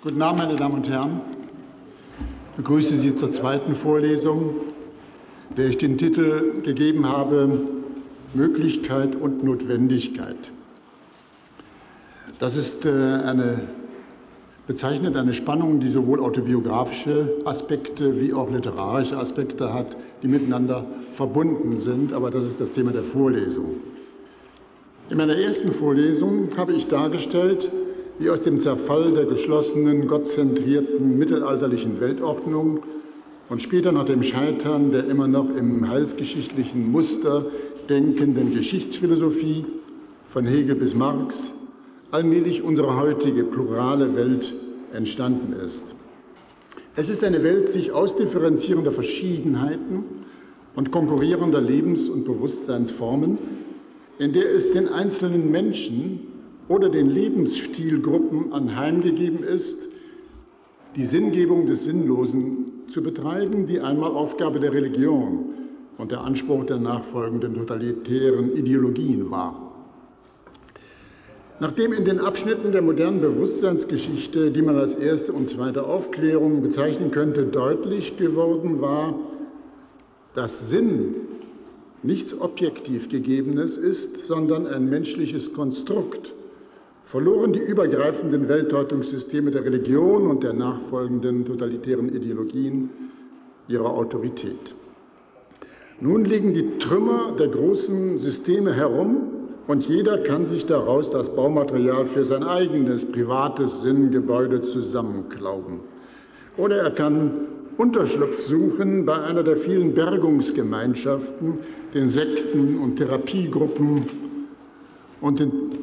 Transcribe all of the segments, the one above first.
Guten Abend, meine Damen und Herren. Ich begrüße Sie zur zweiten Vorlesung, der ich den Titel gegeben habe: Möglichkeit und Notwendigkeit. Das ist bezeichnet eine Spannung, die sowohl autobiografische Aspekte wie auch literarische Aspekte hat, die miteinander verbunden sind. Aber das ist das Thema der Vorlesung. In meiner ersten Vorlesung habe ich dargestellt, wie aus dem Zerfall der geschlossenen, gottzentrierten, mittelalterlichen Weltordnung und später nach dem Scheitern der immer noch im heilsgeschichtlichen Muster denkenden Geschichtsphilosophie von Hegel bis Marx allmählich unsere heutige plurale Welt entstanden ist. Es ist eine Welt sich ausdifferenzierender Verschiedenheiten und konkurrierender Lebens- und Bewusstseinsformen, in der es den einzelnen Menschen oder den Lebensstilgruppen anheimgegeben ist, die Sinngebung des Sinnlosen zu betreiben, die einmal Aufgabe der Religion und der Anspruch der nachfolgenden totalitären Ideologien war. Nachdem in den Abschnitten der modernen Bewusstseinsgeschichte, die man als erste und zweite Aufklärung bezeichnen könnte, deutlich geworden war, dass Sinn nichts objektiv Gegebenes ist, sondern ein menschliches Konstrukt, verloren die übergreifenden Weltdeutungssysteme der Religion und der nachfolgenden totalitären Ideologien ihre Autorität. Nun liegen die Trümmer der großen Systeme herum und jeder kann sich daraus das Baumaterial für sein eigenes privates Sinngebäude zusammenklauben. Oder er kann Unterschlupf suchen bei einer der vielen Bergungsgemeinschaften, den Sekten und Therapiegruppen und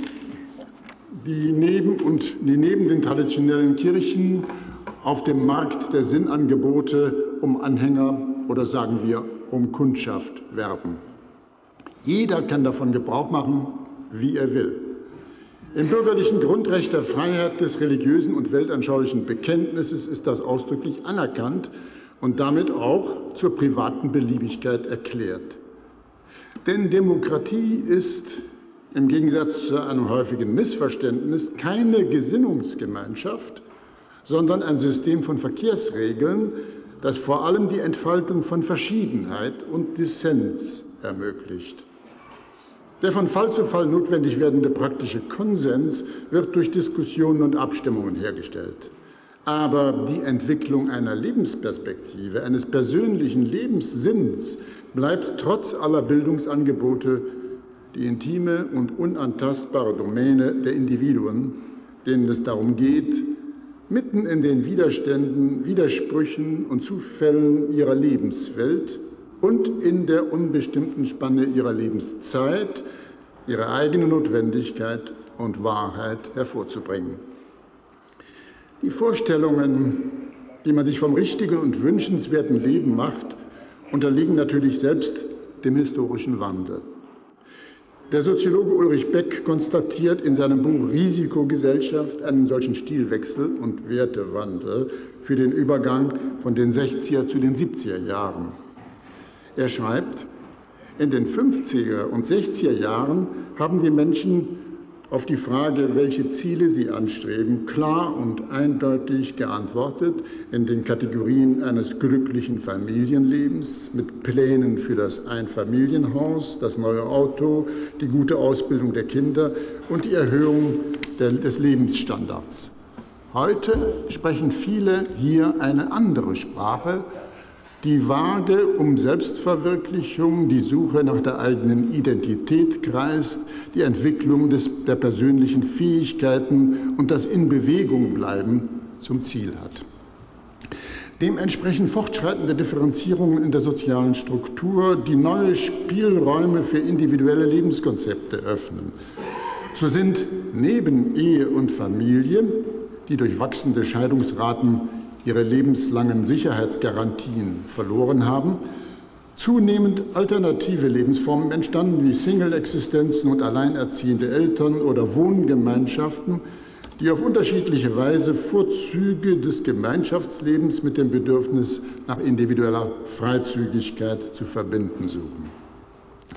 die neben den traditionellen Kirchen auf dem Markt der Sinnangebote um Anhänger oder sagen wir um Kundschaft werben. Jeder kann davon Gebrauch machen, wie er will. Im bürgerlichen Grundrecht der Freiheit des religiösen und weltanschaulichen Bekenntnisses ist das ausdrücklich anerkannt und damit auch zur privaten Beliebigkeit erklärt. Denn Demokratie ist im Gegensatz zu einem häufigen Missverständnis keine Gesinnungsgemeinschaft, sondern ein System von Verkehrsregeln, das vor allem die Entfaltung von Verschiedenheit und Dissens ermöglicht. Der von Fall zu Fall notwendig werdende praktische Konsens wird durch Diskussionen und Abstimmungen hergestellt. Aber die Entwicklung einer Lebensperspektive, eines persönlichen Lebenssinns bleibt trotz aller Bildungsangebote die intime und unantastbare Domäne der Individuen, denen es darum geht, mitten in den Widerständen, Widersprüchen und Zufällen ihrer Lebenswelt und in der unbestimmten Spanne ihrer Lebenszeit ihre eigene Notwendigkeit und Wahrheit hervorzubringen. Die Vorstellungen, die man sich vom richtigen und wünschenswerten Leben macht, unterliegen natürlich selbst dem historischen Wandel. Der Soziologe Ulrich Beck konstatiert in seinem Buch Risikogesellschaft einen solchen Stilwechsel und Wertewandel für den Übergang von den 60er zu den 70er Jahren. Er schreibt, in den 50er und 60er Jahren haben die Menschen auf die Frage, welche Ziele sie anstreben, klar und eindeutig geantwortet in den Kategorien eines glücklichen Familienlebens mit Plänen für das Einfamilienhaus, das neue Auto, die gute Ausbildung der Kinder und die Erhöhung des Lebensstandards. Heute sprechen viele hier eine andere Sprache, die Waage um Selbstverwirklichung, die Suche nach der eigenen Identität kreist, die Entwicklung der persönlichen Fähigkeiten und das In-Bewegung-Bleiben zum Ziel hat. Dementsprechend fortschreitende Differenzierungen in der sozialen Struktur, die neue Spielräume für individuelle Lebenskonzepte öffnen. So sind neben Ehe und Familie, die durch wachsende Scheidungsraten ihre lebenslangen Sicherheitsgarantien verloren haben, zunehmend alternative Lebensformen entstanden wie Single-Existenzen und alleinerziehende Eltern oder Wohngemeinschaften, die auf unterschiedliche Weise Vorzüge des Gemeinschaftslebens mit dem Bedürfnis nach individueller Freizügigkeit zu verbinden suchen.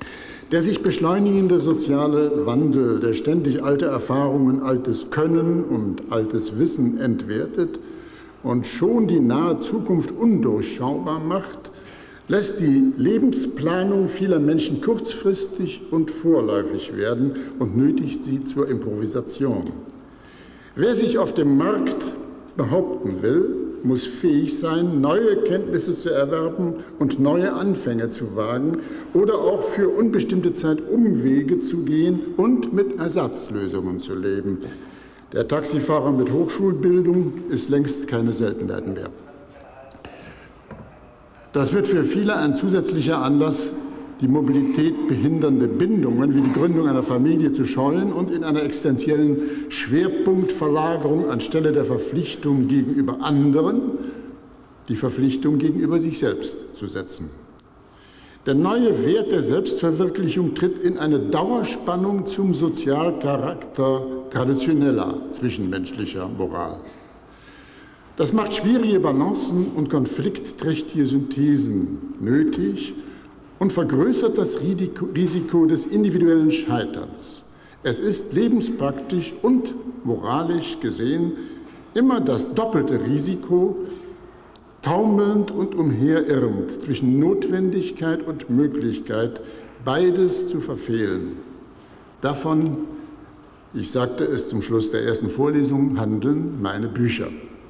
Der sich beschleunigende soziale Wandel, der ständig alte Erfahrungen, altes Können und altes Wissen entwertet und schon die nahe Zukunft undurchschaubar macht, lässt die Lebensplanung vieler Menschen kurzfristig und vorläufig werden und nötigt sie zur Improvisation. Wer sich auf dem Markt behaupten will, muss fähig sein, neue Kenntnisse zu erwerben und neue Anfänge zu wagen oder auch für unbestimmte Zeit Umwege zu gehen und mit Ersatzlösungen zu leben. Der Taxifahrer mit Hochschulbildung ist längst keine Seltenheit mehr. Das wird für viele ein zusätzlicher Anlass, die Mobilität behindernde Bindungen wie die Gründung einer Familie zu scheuen und in einer existenziellen Schwerpunktverlagerung anstelle der Verpflichtung gegenüber anderen die Verpflichtung gegenüber sich selbst zu setzen. Der neue Wert der Selbstverwirklichung tritt in eine Dauerspannung zum Sozialcharakter traditioneller zwischenmenschlicher Moral. Das macht schwierige Balancen und konfliktträchtige Synthesen nötig und vergrößert das Risiko des individuellen Scheiterns. Es ist lebenspraktisch und moralisch gesehen immer das doppelte Risiko, taumelnd und umherirrend zwischen Notwendigkeit und Möglichkeit, beides zu verfehlen. Davon, ich sagte es zum Schluss der ersten Vorlesung, handeln meine Bücher.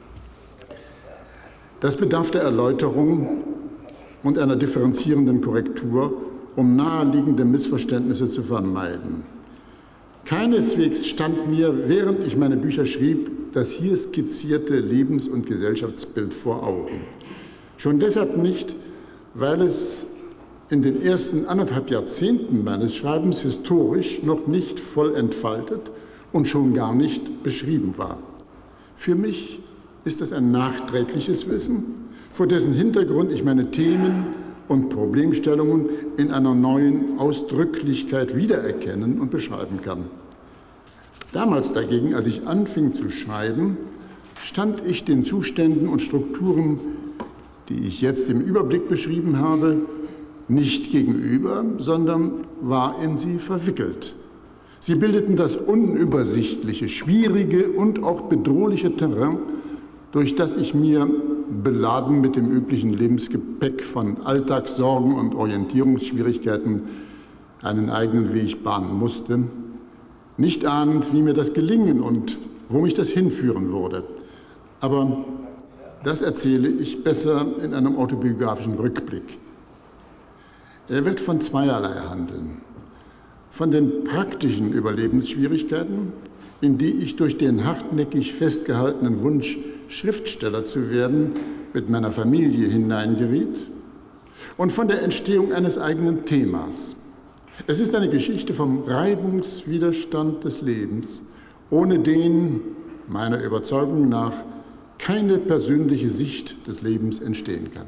Das bedarf der Erläuterung und einer differenzierenden Korrektur, um naheliegende Missverständnisse zu vermeiden. Keineswegs stand mir, während ich meine Bücher schrieb, das hier skizzierte Lebens- und Gesellschaftsbild vor Augen. Schon deshalb nicht, weil es in den ersten 1,5 Jahrzehnten meines Schreibens historisch noch nicht voll entfaltet und schon gar nicht beschrieben war. Für mich ist es ein nachträgliches Wissen, vor dessen Hintergrund ich meine Themen und Problemstellungen in einer neuen Ausdrücklichkeit wiedererkennen und beschreiben kann. Damals dagegen, als ich anfing zu schreiben, stand ich den Zuständen und Strukturen, die ich jetzt im Überblick beschrieben habe, nicht gegenüber, sondern war in sie verwickelt. Sie bildeten das unübersichtliche, schwierige und auch bedrohliche Terrain, durch das ich mir, beladen mit dem üblichen Lebensgepäck von Alltagssorgen und Orientierungsschwierigkeiten, einen eigenen Weg bahnen musste, nicht ahnend, wie mir das gelingen und wo mich das hinführen würde. Aber das erzähle ich besser in einem autobiografischen Rückblick. Er wird von zweierlei handeln. Von den praktischen Überlebensschwierigkeiten, in die ich durch den hartnäckig festgehaltenen Wunsch, Schriftsteller zu werden, mit meiner Familie hineingeriet, und von der Entstehung eines eigenen Themas. Es ist eine Geschichte vom Reibungswiderstand des Lebens, ohne den, meiner Überzeugung nach, keine persönliche Sicht des Lebens entstehen kann.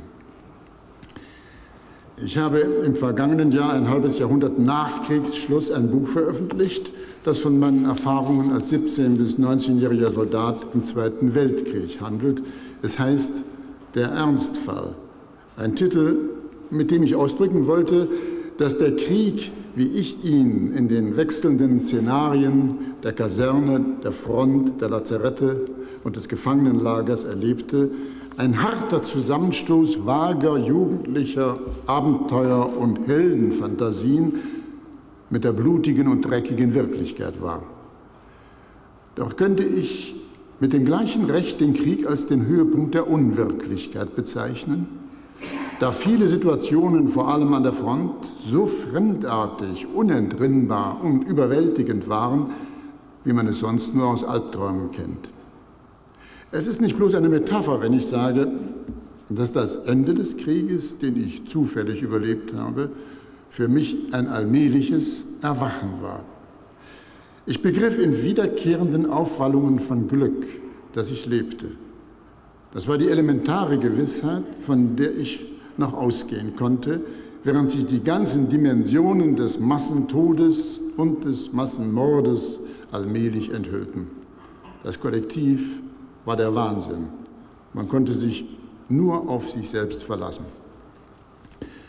Ich habe im vergangenen Jahr, ein halbes Jahrhundert nach Kriegsschluss, ein Buch veröffentlicht, das von meinen Erfahrungen als 17- bis 19-jähriger Soldat im Zweiten Weltkrieg handelt. Es heißt »Der Ernstfall«, ein Titel, mit dem ich ausdrücken wollte, dass der Krieg, wie ich ihn in den wechselnden Szenarien der Kaserne, der Front, der Lazarette und des Gefangenenlagers erlebte, ein harter Zusammenstoß vager, jugendlicher Abenteuer- und Heldenfantasien mit der blutigen und dreckigen Wirklichkeit war. Doch könnte ich mit dem gleichen Recht den Krieg als den Höhepunkt der Unwirklichkeit bezeichnen, da viele Situationen, vor allem an der Front, so fremdartig, unentrinnbar und überwältigend waren, wie man es sonst nur aus Albträumen kennt. Es ist nicht bloß eine Metapher, wenn ich sage, dass das Ende des Krieges, den ich zufällig überlebt habe, für mich ein allmähliches Erwachen war. Ich begriff in wiederkehrenden Aufwallungen von Glück, dass ich lebte. Das war die elementare Gewissheit, von der ich noch ausgehen konnte, während sich die ganzen Dimensionen des Massentodes und des Massenmordes allmählich enthüllten. Das Kollektiv war der Wahnsinn. Man konnte sich nur auf sich selbst verlassen.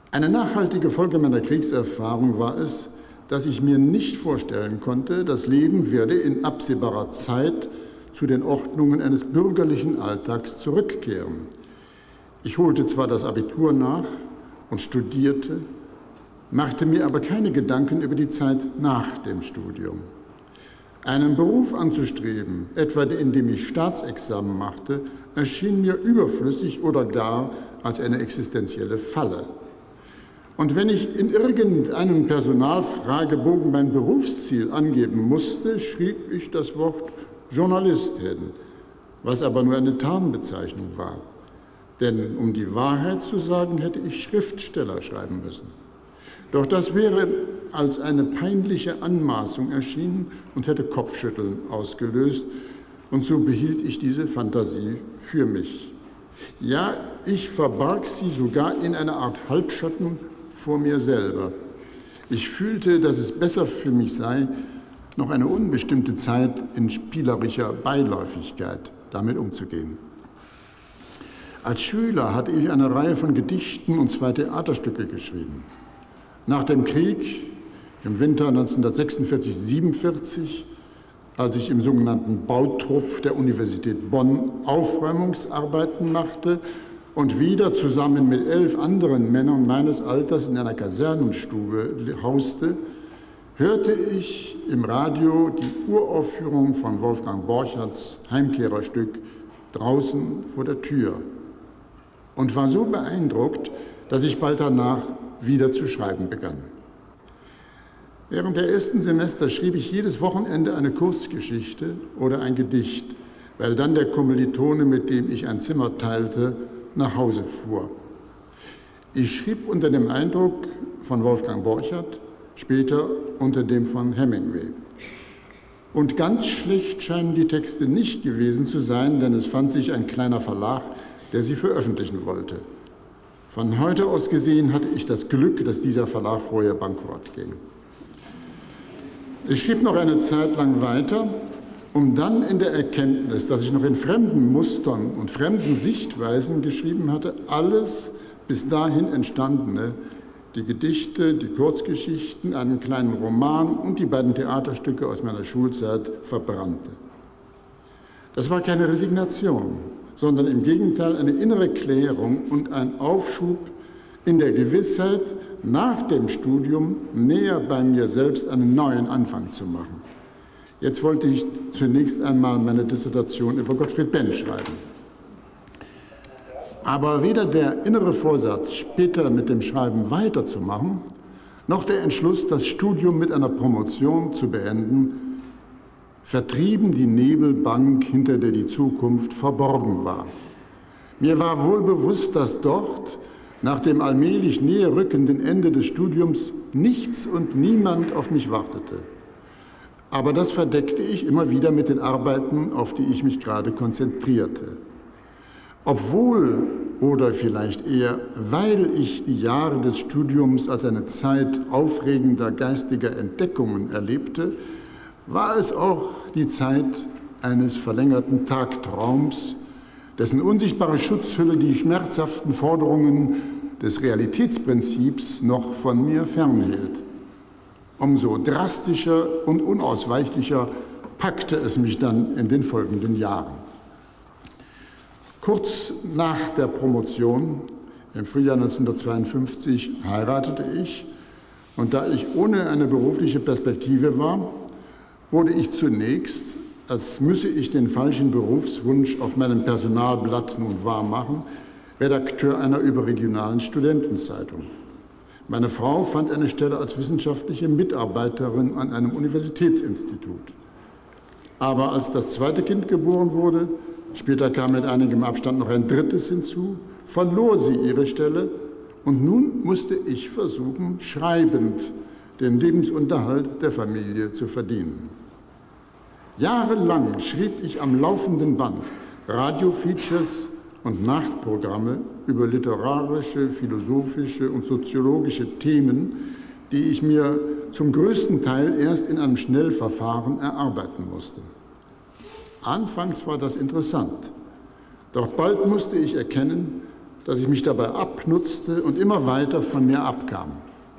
Eine nachhaltige Folge meiner Kriegserfahrung war es, dass ich mir nicht vorstellen konnte, das Leben werde in absehbarer Zeit zu den Ordnungen eines bürgerlichen Alltags zurückkehren. Ich holte zwar das Abitur nach und studierte, machte mir aber keine Gedanken über die Zeit nach dem Studium. Einen Beruf anzustreben, etwa in dem ich Staatsexamen machte, erschien mir überflüssig oder gar als eine existenzielle Falle. Und wenn ich in irgendeinem Personalfragebogen mein Berufsziel angeben musste, schrieb ich das Wort Journalist hin, was aber nur eine Tarnbezeichnung war. Denn um die Wahrheit zu sagen, hätte ich Schriftsteller schreiben müssen. Doch das wäre als eine peinliche Anmaßung erschienen und hätte Kopfschütteln ausgelöst. Und so behielt ich diese Fantasie für mich. Ja, ich verbarg sie sogar in einer Art Halbschatten vor mir selber. Ich fühlte, dass es besser für mich sei, noch eine unbestimmte Zeit in spielerischer Beiläufigkeit damit umzugehen. Als Schüler hatte ich eine Reihe von Gedichten und 2 Theaterstücke geschrieben. Nach dem Krieg, im Winter 1946/47, als ich im sogenannten Bautrupp der Universität Bonn Aufräumungsarbeiten machte und wieder zusammen mit 11 anderen Männern meines Alters in einer Kasernenstube hauste, hörte ich im Radio die Uraufführung von Wolfgang Borcherts Heimkehrerstück Draußen vor der Tür und war so beeindruckt, dass ich bald danach wieder zu schreiben begann. Während der ersten Semester schrieb ich jedes Wochenende eine Kurzgeschichte oder ein Gedicht, weil dann der Kommilitone, mit dem ich ein Zimmer teilte, nach Hause fuhr. Ich schrieb unter dem Eindruck von Wolfgang Borchert, später unter dem von Hemingway. Und ganz schlecht scheinen die Texte nicht gewesen zu sein, denn es fand sich ein kleiner Verlag, der sie veröffentlichen wollte. Von heute aus gesehen hatte ich das Glück, dass dieser Verlag vorher bankrott ging. Ich schrieb noch eine Zeit lang weiter, um dann in der Erkenntnis, dass ich noch in fremden Mustern und fremden Sichtweisen geschrieben hatte, alles bis dahin Entstandene, die Gedichte, die Kurzgeschichten, einen kleinen Roman und die beiden Theaterstücke aus meiner Schulzeit verbrannte. Das war keine Resignation, sondern im Gegenteil eine innere Klärung und ein Aufschub in der Gewissheit, nach dem Studium näher bei mir selbst einen neuen Anfang zu machen. Jetzt wollte ich zunächst einmal meine Dissertation über Gottfried Benn schreiben. Aber weder der innere Vorsatz, später mit dem Schreiben weiterzumachen, noch der Entschluss, das Studium mit einer Promotion zu beenden, vertrieben die Nebelbank, hinter der die Zukunft verborgen war. Mir war wohl bewusst, dass dort, nach dem allmählich näher rückenden Ende des Studiums, nichts und niemand auf mich wartete. Aber das verdeckte ich immer wieder mit den Arbeiten, auf die ich mich gerade konzentrierte. Obwohl oder vielleicht eher, weil ich die Jahre des Studiums als eine Zeit aufregender geistiger Entdeckungen erlebte, war es auch die Zeit eines verlängerten Tagtraums, dessen unsichtbare Schutzhülle die schmerzhaften Forderungen des Realitätsprinzips noch von mir fernhielt. Umso drastischer und unausweichlicher packte es mich dann in den folgenden Jahren. Kurz nach der Promotion, im Frühjahr 1952, heiratete ich, und da ich ohne eine berufliche Perspektive war, wurde ich zunächst, als müsse ich den falschen Berufswunsch auf meinem Personalblatt nun wahrmachen, Redakteur einer überregionalen Studentenzeitung. Meine Frau fand eine Stelle als wissenschaftliche Mitarbeiterin an einem Universitätsinstitut. Aber als das zweite Kind geboren wurde, später kam mit einigem Abstand noch ein drittes hinzu, verlor sie ihre Stelle und nun musste ich versuchen, schreibend den Lebensunterhalt der Familie zu verdienen. Jahrelang schrieb ich am laufenden Band Radiofeatures und Nachtprogramme über literarische, philosophische und soziologische Themen, die ich mir zum größten Teil erst in einem Schnellverfahren erarbeiten musste. Anfangs war das interessant, doch bald musste ich erkennen, dass ich mich dabei abnutzte und immer weiter von mir abkam.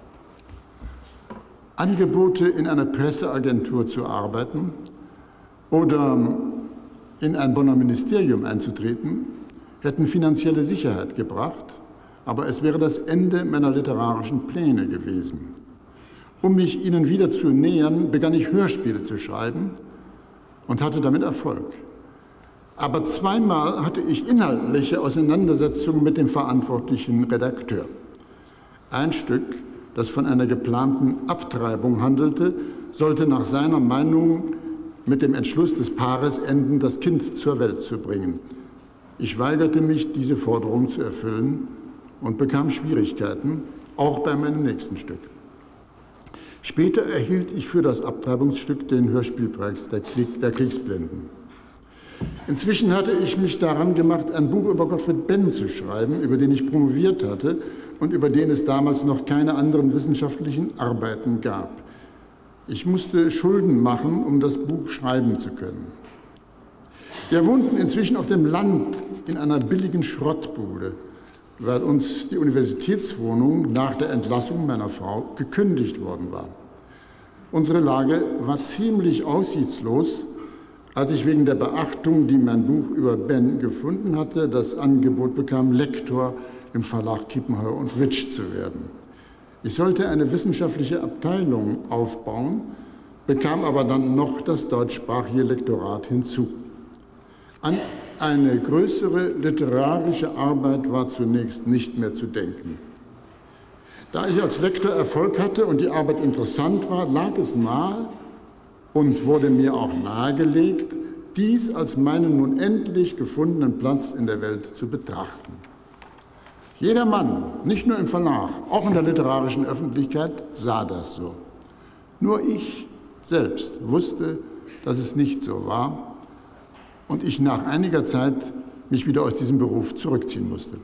Angebote, in einer Presseagentur zu arbeiten oder in ein Bonner Ministerium einzutreten, hätten finanzielle Sicherheit gebracht, aber es wäre das Ende meiner literarischen Pläne gewesen. Um mich ihnen wieder zu nähern, begann ich Hörspiele zu schreiben und hatte damit Erfolg. Aber zweimal hatte ich inhaltliche Auseinandersetzungen mit dem verantwortlichen Redakteur. Ein Stück, das von einer geplanten Abtreibung handelte, sollte nach seiner Meinung mit dem Entschluss des Paares enden, das Kind zur Welt zu bringen. Ich weigerte mich, diese Forderung zu erfüllen und bekam Schwierigkeiten, auch bei meinem nächsten Stück. Später erhielt ich für das Abtreibungsstück den Hörspielpreis der Kriegsblinden. Inzwischen hatte ich mich daran gemacht, ein Buch über Gottfried Benn zu schreiben, über den ich promoviert hatte und über den es damals noch keine anderen wissenschaftlichen Arbeiten gab. Ich musste Schulden machen, um das Buch schreiben zu können. Wir wohnten inzwischen auf dem Land in einer billigen Schrottbude, weil uns die Universitätswohnung nach der Entlassung meiner Frau gekündigt worden war. Unsere Lage war ziemlich aussichtslos, als ich wegen der Beachtung, die mein Buch über Benn gefunden hatte, das Angebot bekam, Lektor im Verlag Kiepenheuer und Witsch zu werden. Ich sollte eine wissenschaftliche Abteilung aufbauen, bekam aber dann noch das deutschsprachige Lektorat hinzu. An eine größere literarische Arbeit war zunächst nicht mehr zu denken. Da ich als Lektor Erfolg hatte und die Arbeit interessant war, lag es nahe und wurde mir auch nahegelegt, dies als meinen nun endlich gefundenen Platz in der Welt zu betrachten. Jeder Mann, nicht nur im Verlag, auch in der literarischen Öffentlichkeit, sah das so. Nur ich selbst wusste, dass es nicht so war und ich nach einiger Zeit mich wieder aus diesem Beruf zurückziehen musste.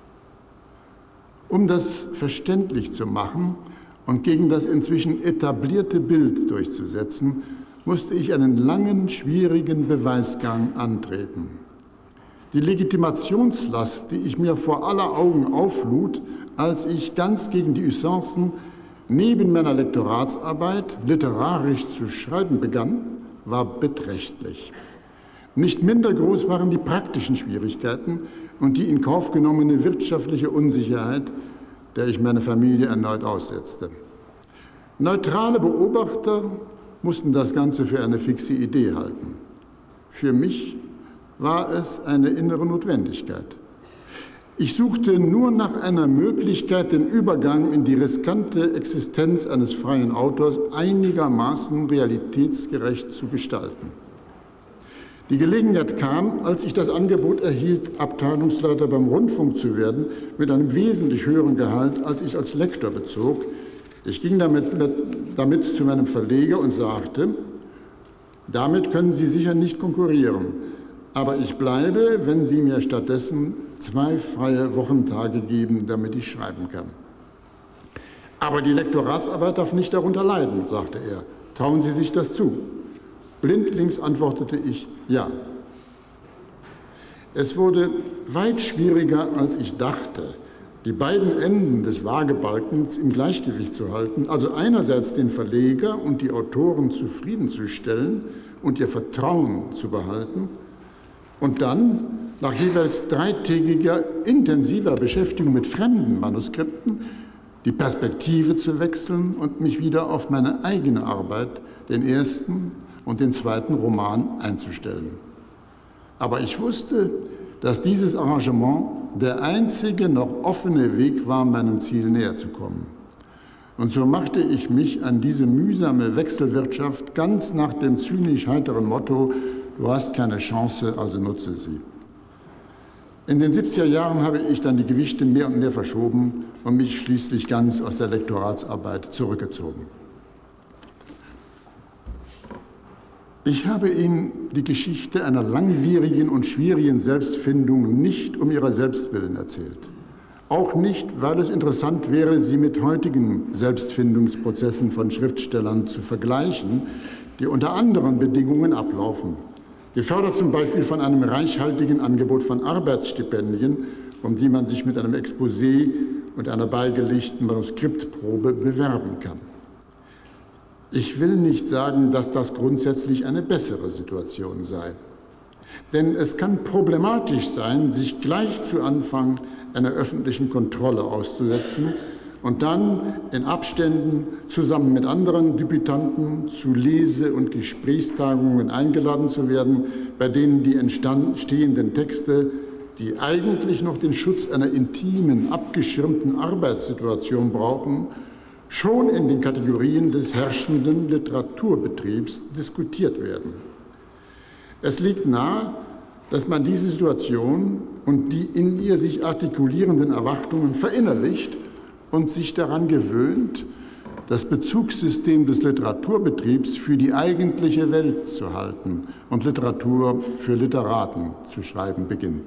Um das verständlich zu machen und gegen das inzwischen etablierte Bild durchzusetzen, musste ich einen langen, schwierigen Beweisgang antreten. Die Legitimationslast, die ich mir vor aller Augen auflud, als ich ganz gegen die Usancen neben meiner Lektoratsarbeit literarisch zu schreiben begann, war beträchtlich. Nicht minder groß waren die praktischen Schwierigkeiten und die in Kauf genommene wirtschaftliche Unsicherheit, der ich meine Familie erneut aussetzte. Neutrale Beobachter mussten das Ganze für eine fixe Idee halten. Für mich war es eine innere Notwendigkeit. Ich suchte nur nach einer Möglichkeit, den Übergang in die riskante Existenz eines freien Autors einigermaßen realitätsgerecht zu gestalten. Die Gelegenheit kam, als ich das Angebot erhielt, Abteilungsleiter beim Rundfunk zu werden, mit einem wesentlich höheren Gehalt, als ich als Lektor bezog. Ich ging damit zu meinem Verleger und sagte, damit können Sie sicher nicht konkurrieren, aber ich bleibe, wenn Sie mir stattdessen 2 freie Wochentage geben, damit ich schreiben kann. Aber die Lektoratsarbeit darf nicht darunter leiden, sagte er. Trauen Sie sich das zu? Blindlings antwortete ich, ja. Es wurde weit schwieriger, als ich dachte, die beiden Enden des Waagebalkens im Gleichgewicht zu halten, also einerseits den Verleger und die Autoren zufriedenzustellen und ihr Vertrauen zu behalten und dann, nach jeweils 3-tägiger intensiver Beschäftigung mit fremden Manuskripten, die Perspektive zu wechseln und mich wieder auf meine eigene Arbeit, den ersten und den zweiten Roman einzustellen. Aber ich wusste, dass dieses Arrangement der einzige noch offene Weg war, meinem Ziel näher zu kommen. Und so machte ich mich an diese mühsame Wechselwirtschaft ganz nach dem zynisch heiteren Motto, du hast keine Chance, also nutze sie. In den 70er Jahren habe ich dann die Gewichte mehr und mehr verschoben und mich schließlich ganz aus der Lektoratsarbeit zurückgezogen. Ich habe Ihnen die Geschichte einer langwierigen und schwierigen Selbstfindung nicht um ihrer selbst willen erzählt. Auch nicht, weil es interessant wäre, sie mit heutigen Selbstfindungsprozessen von Schriftstellern zu vergleichen, die unter anderen Bedingungen ablaufen. Gefördert zum Beispiel von einem reichhaltigen Angebot von Arbeitsstipendien um die man sich mit einem Exposé und einer beigelegten Manuskriptprobe bewerben kann. Ich will nicht sagen, dass das grundsätzlich eine bessere Situation sei. Denn es kann problematisch sein, sich gleich zu Anfang einer öffentlichen Kontrolle auszusetzen und dann in Abständen zusammen mit anderen Debütanten zu Lese- und Gesprächstagungen eingeladen zu werden, bei denen die entstehenden Texte, die eigentlich noch den Schutz einer intimen, abgeschirmten Arbeitssituation brauchen, schon in den Kategorien des herrschenden Literaturbetriebs diskutiert werden. Es liegt nahe, dass man diese Situation und die in ihr sich artikulierenden Erwartungen verinnerlicht und sich daran gewöhnt, das Bezugssystem des Literaturbetriebs für die eigentliche Welt zu halten und Literatur für Literaten zu schreiben beginnt.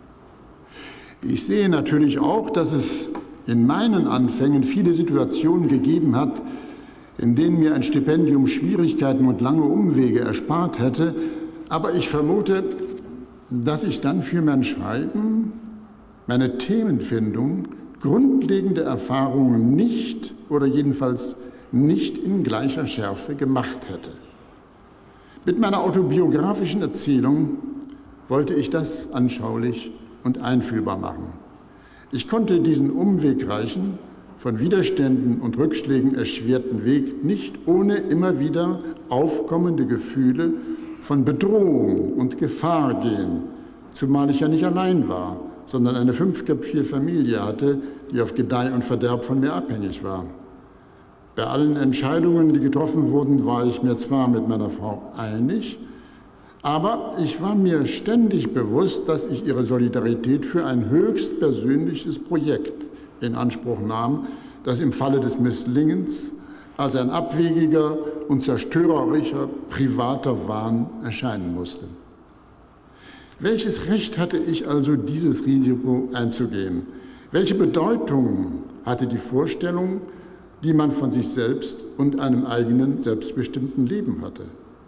Ich sehe natürlich auch, dass es in meinen Anfängen viele Situationen gegeben hat, in denen mir ein Stipendium Schwierigkeiten und lange Umwege erspart hätte, aber ich vermute, dass ich dann für mein Schreiben, meine Themenfindung, grundlegende Erfahrungen nicht oder jedenfalls nicht in gleicher Schärfe gemacht hätte. Mit meiner autobiografischen Erzählung wollte ich das anschaulich und einfühlbar machen. Ich konnte diesen umwegreichen, von Widerständen und Rückschlägen erschwerten Weg nicht ohne immer wieder aufkommende Gefühle von Bedrohung und Gefahr gehen, zumal ich ja nicht allein war, sondern eine fünfköpfige Familie hatte, die auf Gedeih und Verderb von mir abhängig war. Bei allen Entscheidungen, die getroffen wurden, war ich mir zwar mit meiner Frau einig, aber ich war mir ständig bewusst, dass ich ihre Solidarität für ein höchst persönliches Projekt in Anspruch nahm, das im Falle des Misslingens als ein abwegiger und zerstörerischer privater Wahn erscheinen musste. Welches Recht hatte ich also, dieses Risiko einzugehen? Welche Bedeutung hatte die Vorstellung, die man von sich selbst und einem eigenen, selbstbestimmten Leben hatte?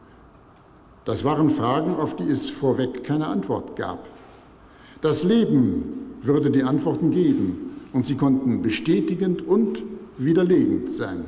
Das waren Fragen, auf die es vorweg keine Antwort gab. Das Leben würde die Antworten geben, und sie konnten bestätigend und widerlegend sein.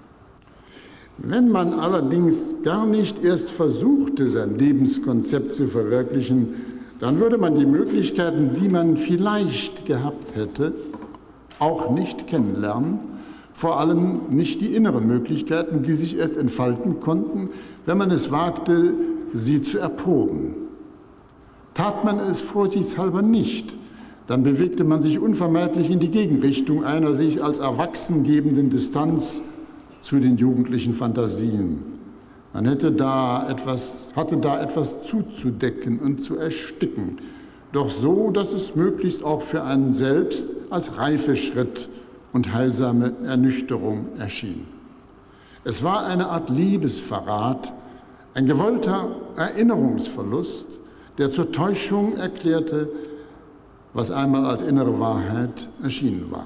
Wenn man allerdings gar nicht erst versuchte, sein Lebenskonzept zu verwirklichen, dann würde man die Möglichkeiten, die man vielleicht gehabt hätte, auch nicht kennenlernen, vor allem nicht die inneren Möglichkeiten, die sich erst entfalten konnten, wenn man es wagte, sie zu erproben. Tat man es vorsichtshalber nicht, dann bewegte man sich unvermeidlich in die Gegenrichtung einer sich als erwachsen gebenden Distanz zu den jugendlichen Fantasien. Man hatte da etwas zuzudecken und zu ersticken, doch so, dass es möglichst auch für einen selbst als Reifeschritt und heilsame Ernüchterung erschien. Es war eine Art Liebesverrat, ein gewollter Erinnerungsverlust, der zur Täuschung erklärte, was einmal als innere Wahrheit erschienen war.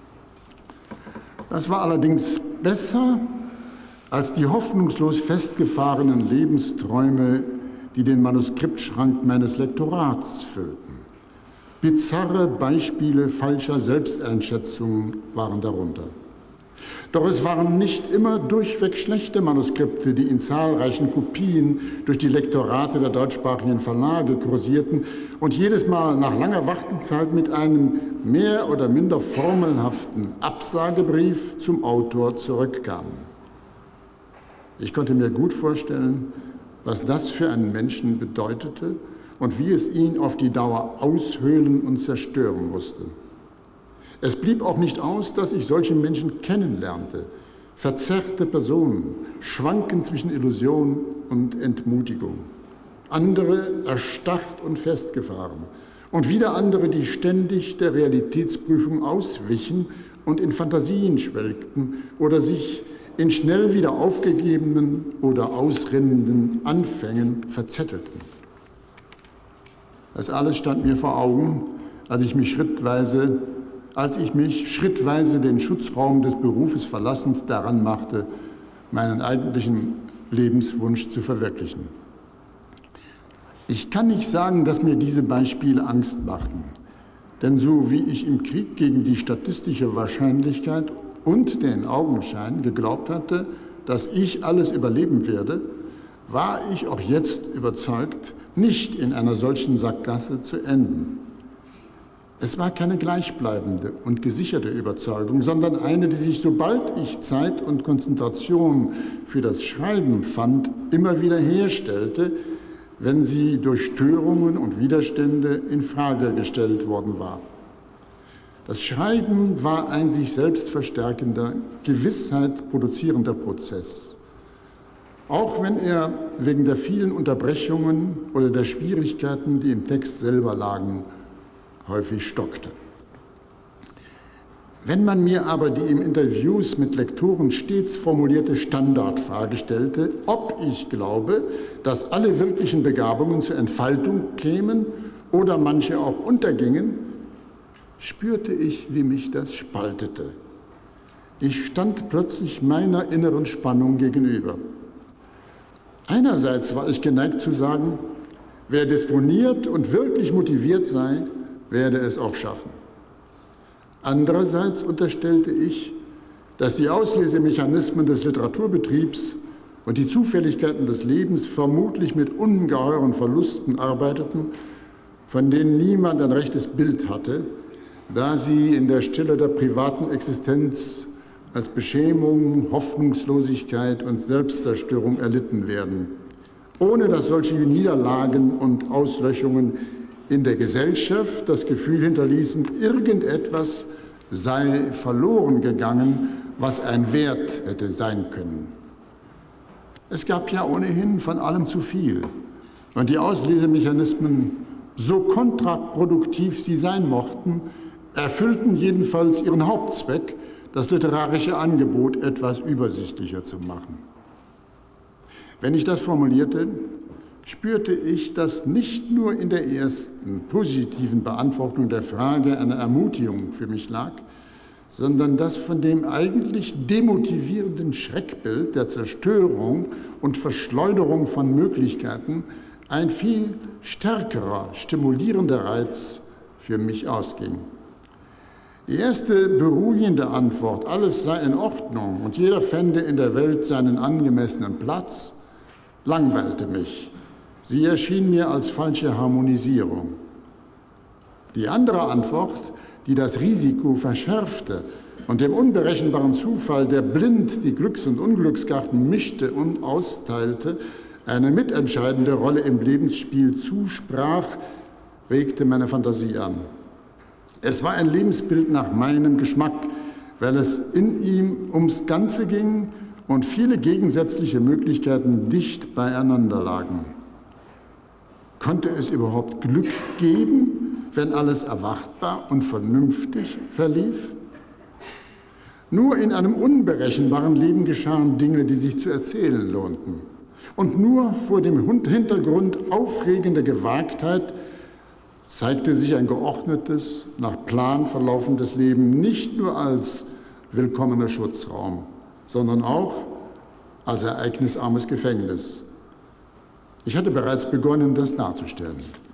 Das war allerdings besser als die hoffnungslos festgefahrenen Lebensträume, die den Manuskriptschrank meines Lektorats füllten. Bizarre Beispiele falscher Selbsteinschätzung waren darunter. Doch es waren nicht immer durchweg schlechte Manuskripte, die in zahlreichen Kopien durch die Lektorate der deutschsprachigen Verlage kursierten und jedes Mal nach langer Wartezeit mit einem mehr oder minder formelhaften Absagebrief zum Autor zurückkamen. Ich konnte mir gut vorstellen, was das für einen Menschen bedeutete und wie es ihn auf die Dauer aushöhlen und zerstören musste. Es blieb auch nicht aus, dass ich solche Menschen kennenlernte, verzerrte Personen, schwanken zwischen Illusion und Entmutigung. Andere erstarrt und festgefahren und wieder andere, die ständig der Realitätsprüfung auswichen und in Fantasien schwelgten oder sich in schnell wieder aufgegebenen oder ausrinnenden Anfängen verzettelten. Das alles stand mir vor Augen, als ich mich schrittweise den Schutzraum des Berufes verlassend daran machte, meinen eigentlichen Lebenswunsch zu verwirklichen. Ich kann nicht sagen, dass mir diese Beispiele Angst machten. Denn so wie ich im Krieg gegen die statistische Wahrscheinlichkeit und den Augenschein geglaubt hatte, dass ich alles überleben werde, war ich auch jetzt überzeugt, nicht in einer solchen Sackgasse zu enden. Es war keine gleichbleibende und gesicherte Überzeugung, sondern eine, die sich, sobald ich Zeit und Konzentration für das Schreiben fand, immer wieder herstellte, wenn sie durch Störungen und Widerstände in Frage gestellt worden war. Das Schreiben war ein sich selbst verstärkender, Gewissheit produzierender Prozess. Auch wenn er wegen der vielen Unterbrechungen oder der Schwierigkeiten, die im Text selber lagen, häufig stockte. Wenn man mir aber die im Interviews mit Lektoren stets formulierte Standardfrage stellte, ob ich glaube, dass alle wirklichen Begabungen zur Entfaltung kämen oder manche auch untergingen, spürte ich, wie mich das spaltete. Ich stand plötzlich meiner inneren Spannung gegenüber. Einerseits war ich geneigt zu sagen, wer disponiert und wirklich motiviert sei, werde es auch schaffen. Andererseits unterstellte ich, dass die Auslesemechanismen des Literaturbetriebs und die Zufälligkeiten des Lebens vermutlich mit ungeheuren Verlusten arbeiteten, von denen niemand ein rechtes Bild hatte, da sie in der Stille der privaten Existenz als Beschämung, Hoffnungslosigkeit und Selbstzerstörung erlitten werden, ohne dass solche Niederlagen und Auslöschungen in der Gesellschaft das Gefühl hinterließen, irgendetwas sei verloren gegangen, was ein Wert hätte sein können. Es gab ja ohnehin von allem zu viel. Und die Auslesemechanismen, so kontraproduktiv sie sein mochten, erfüllten jedenfalls ihren Hauptzweck, das literarische Angebot etwas übersichtlicher zu machen. Wenn ich das formulierte, spürte ich, dass nicht nur in der ersten positiven Beantwortung der Frage eine Ermutigung für mich lag, sondern dass von dem eigentlich demotivierenden Schreckbild der Zerstörung und Verschleuderung von Möglichkeiten ein viel stärkerer, stimulierender Reiz für mich ausging. Die erste beruhigende Antwort, alles sei in Ordnung und jeder fände in der Welt seinen angemessenen Platz, langweilte mich. Sie erschien mir als falsche Harmonisierung. Die andere Antwort, die das Risiko verschärfte und dem unberechenbaren Zufall, der blind die Glücks- und Unglückskarten mischte und austeilte, eine mitentscheidende Rolle im Lebensspiel zusprach, regte meine Fantasie an. Es war ein Lebensbild nach meinem Geschmack, weil es in ihm ums Ganze ging und viele gegensätzliche Möglichkeiten dicht beieinander lagen. Konnte es überhaupt Glück geben, wenn alles erwartbar und vernünftig verlief? Nur in einem unberechenbaren Leben geschahen Dinge, die sich zu erzählen lohnten. Und nur vor dem Hintergrund aufregender Gewagtheit zeigte sich ein geordnetes, nach Plan verlaufendes Leben nicht nur als willkommener Schutzraum, sondern auch als ereignisarmes Gefängnis. Ich hatte bereits begonnen, das darzustellen.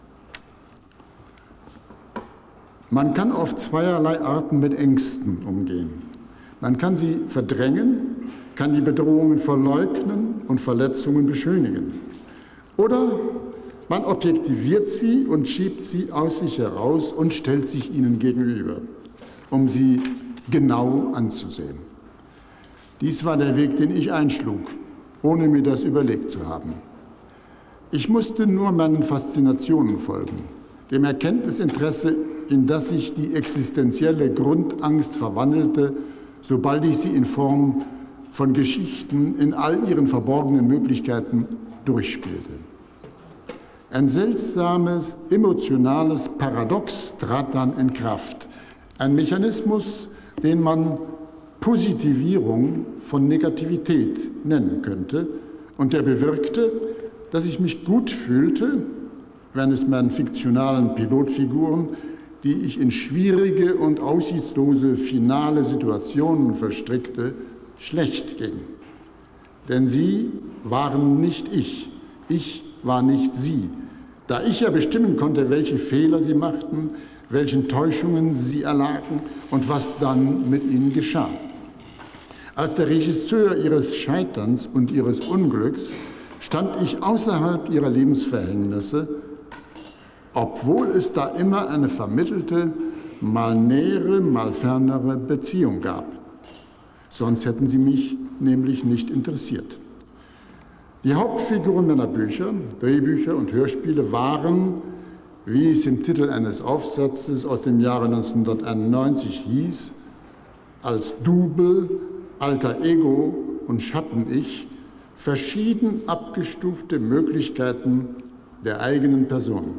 Man kann auf zweierlei Arten mit Ängsten umgehen. Man kann sie verdrängen, kann die Bedrohungen verleugnen und Verletzungen beschönigen. Oder man objektiviert sie und schiebt sie aus sich heraus und stellt sich ihnen gegenüber, um sie genau anzusehen. Dies war der Weg, den ich einschlug, ohne mir das überlegt zu haben. Ich musste nur meinen Faszinationen folgen, dem Erkenntnisinteresse, in das sich die existenzielle Grundangst verwandelte, sobald ich sie in Form von Geschichten in all ihren verborgenen Möglichkeiten durchspielte. Ein seltsames, emotionales Paradox trat dann in Kraft. Ein Mechanismus, den man Positivierung von Negativität nennen könnte und der bewirkte, dass ich mich gut fühlte, wenn es meinen fiktionalen Pilotfiguren, die ich in schwierige und aussichtslose finale Situationen verstrickte, schlecht ging. Denn sie waren nicht ich war nicht sie. Da ich ja bestimmen konnte, welche Fehler sie machten, welchen Täuschungen sie erlagen und was dann mit ihnen geschah. Als der Regisseur ihres Scheiterns und ihres Unglücks stand ich außerhalb ihrer Lebensverhängnisse, obwohl es da immer eine vermittelte, mal nähere, mal fernere Beziehung gab. Sonst hätten sie mich nämlich nicht interessiert. Die Hauptfiguren meiner Bücher, Drehbücher und Hörspiele waren, wie es im Titel eines Aufsatzes aus dem Jahre 1991 hieß, als Double, Alter Ego und Schatten-Ich verschieden abgestufte Möglichkeiten der eigenen Person.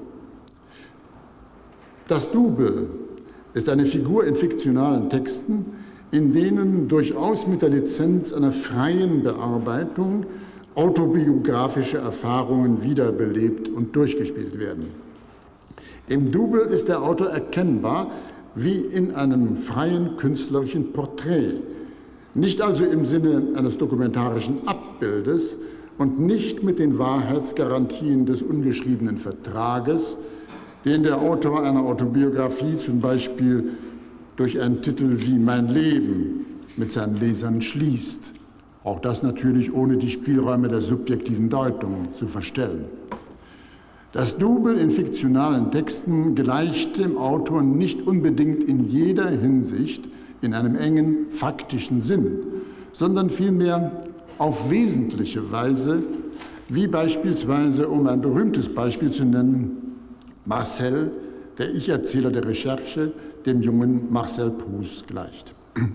Das Double ist eine Figur in fiktionalen Texten, in denen durchaus mit der Lizenz einer freien Bearbeitung autobiografische Erfahrungen wiederbelebt und durchgespielt werden. Im Double ist der Autor erkennbar wie in einem freien künstlerischen Porträt, nicht also im Sinne eines dokumentarischen Abbildes und nicht mit den Wahrheitsgarantien des ungeschriebenen Vertrages, den der Autor einer Autobiografie zum Beispiel durch einen Titel wie Mein Leben mit seinen Lesern schließt. Auch das natürlich ohne die Spielräume der subjektiven Deutung zu verstellen. Das Double in fiktionalen Texten gleicht dem Autor nicht unbedingt in jeder Hinsicht in einem engen faktischen Sinn, sondern vielmehr auf wesentliche Weise, wie beispielsweise, um ein berühmtes Beispiel zu nennen, Marcel, der Ich-Erzähler der Recherche, dem jungen Marcel Proust gleicht.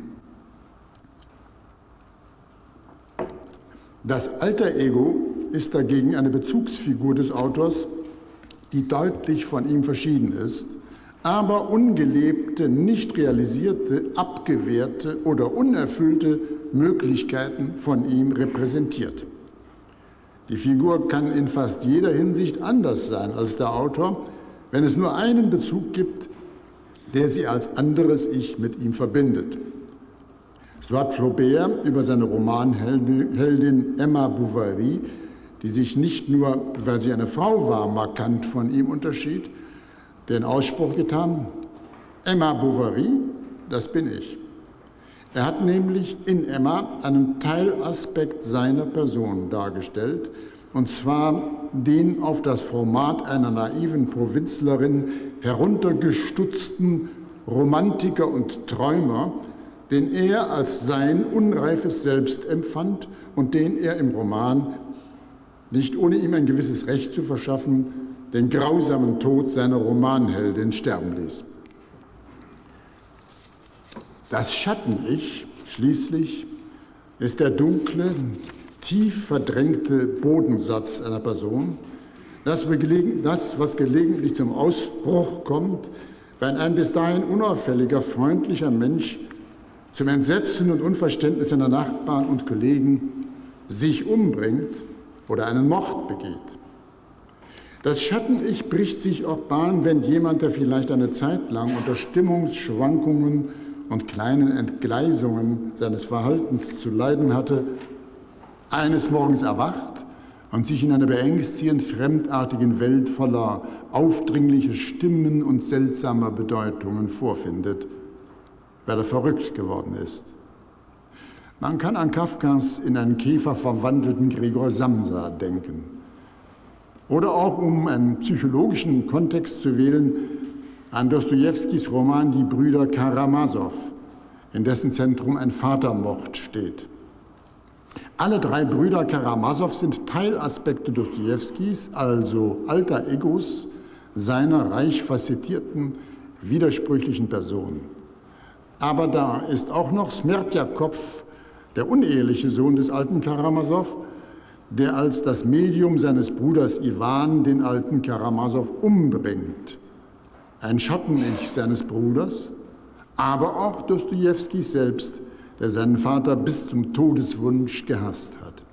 Das Alter Ego ist dagegen eine Bezugsfigur des Autors, die deutlich von ihm verschieden ist, aber ungelebte, nicht realisierte, abgewehrte oder unerfüllte Möglichkeiten von ihm repräsentiert. Die Figur kann in fast jeder Hinsicht anders sein als der Autor, wenn es nur einen Bezug gibt, der sie als anderes Ich mit ihm verbindet. So hat Flaubert über seine Romanheldin Emma Bovary, die sich nicht nur, weil sie eine Frau war, markant von ihm unterschied, den Ausspruch getan: Emma Bovary, das bin ich. Er hat nämlich in Emma einen Teilaspekt seiner Person dargestellt, und zwar den auf das Format einer naiven Provinzlerin heruntergestutzten Romantiker und Träumer, den er als sein unreifes Selbst empfand und den er im Roman, nicht ohne ihm ein gewisses Recht zu verschaffen, den grausamen Tod seiner Romanheldin sterben ließ. Das Schatten-Ich schließlich ist der dunkle, tief verdrängte Bodensatz einer Person, das, was gelegentlich zum Ausbruch kommt, wenn ein bis dahin unauffälliger, freundlicher Mensch zum Entsetzen und Unverständnis seiner Nachbarn und Kollegen sich umbringt oder einen Mord begeht. Das Schatten-Ich bricht sich auch Bahn, wenn jemand, der vielleicht eine Zeit lang unter Stimmungsschwankungen und kleinen Entgleisungen seines Verhaltens zu leiden hatte, eines Morgens erwacht und sich in einer beängstigend fremdartigen Welt voller aufdringlicher Stimmen und seltsamer Bedeutungen vorfindet, weil er verrückt geworden ist. Man kann an Kafkas in einen Käfer verwandelten Gregor Samsa denken. Oder auch, um einen psychologischen Kontext zu wählen, an Dostojewskis Roman Die Brüder Karamasow, in dessen Zentrum ein Vatermord steht. Alle drei Brüder Karamasow sind Teilaspekte Dostojewskis, also Alter Egos, seiner reich facettierten, widersprüchlichen Person. Aber da ist auch noch Smerdjakov, der uneheliche Sohn des alten Karamasow, der als das Medium seines Bruders Iwan den alten Karamasow umbringt. Ein Schatten-Ich seines Bruders, aber auch Dostojewskis selbst, der seinen Vater bis zum Todeswunsch gehasst hat.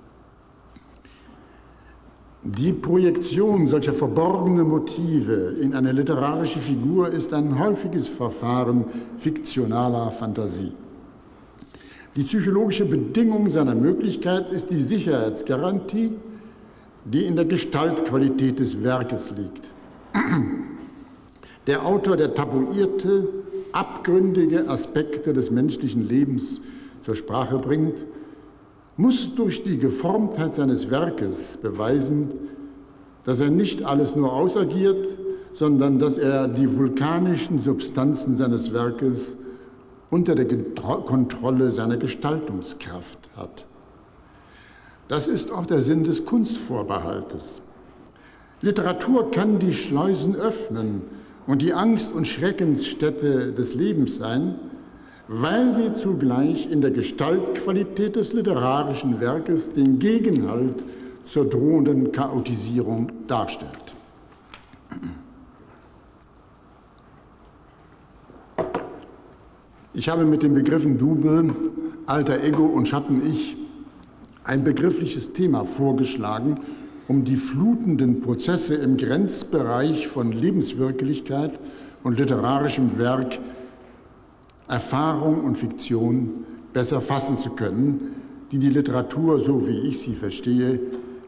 Die Projektion solcher verborgenen Motive in eine literarische Figur ist ein häufiges Verfahren fiktionaler Fantasie. Die psychologische Bedingung seiner Möglichkeit ist die Sicherheitsgarantie, die in der Gestaltqualität des Werkes liegt. der Autor, der tabuierte, abgründige Aspekte des menschlichen Lebens zur Sprache bringt, muss durch die Geformtheit seines Werkes beweisen, dass er nicht alles nur ausagiert, sondern dass er die vulkanischen Substanzen seines Werkes unter der Kontrolle seiner Gestaltungskraft hat. Das ist auch der Sinn des Kunstvorbehaltes. Literatur kann die Schleusen öffnen und die Angst- und Schreckensstätte des Lebens sein, weil sie zugleich in der Gestaltqualität des literarischen Werkes den Gegenhalt zur drohenden Chaotisierung darstellt. Ich habe mit den Begriffen Double, Alter Ego und Schatten-Ich ein begriffliches Thema vorgeschlagen, um die flutenden Prozesse im Grenzbereich von Lebenswirklichkeit und literarischem Werk, Erfahrung und Fiktion besser fassen zu können, die der Literatur, so wie ich sie verstehe,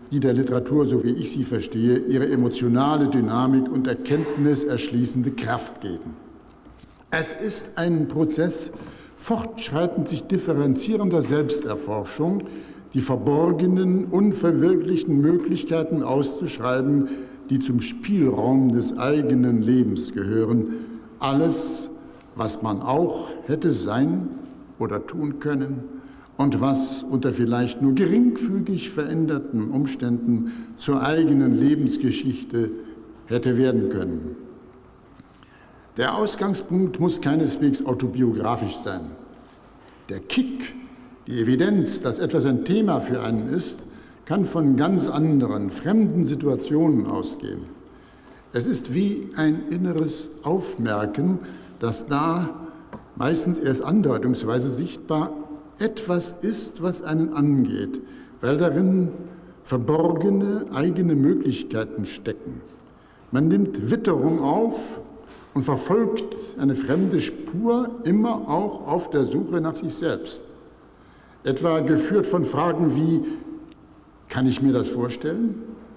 ihre emotionale Dynamik und erkenntniserschließende Kraft geben. Es ist ein Prozess fortschreitend sich differenzierender Selbsterforschung, die verborgenen, unverwirklichten Möglichkeiten auszuschreiben, die zum Spielraum des eigenen Lebens gehören. Alles, was man auch hätte sein oder tun können und was unter vielleicht nur geringfügig veränderten Umständen zur eigenen Lebensgeschichte hätte werden können. Der Ausgangspunkt muss keineswegs autobiografisch sein. Der Kick, die Evidenz, dass etwas ein Thema für einen ist, kann von ganz anderen, fremden Situationen ausgehen. Es ist wie ein inneres Aufmerken, dass da, meistens erst andeutungsweise sichtbar, etwas ist, was einen angeht, weil darin verborgene eigene Möglichkeiten stecken. Man nimmt Witterung auf und verfolgt eine fremde Spur, immer auch auf der Suche nach sich selbst. Etwa geführt von Fragen wie, kann ich mir das vorstellen?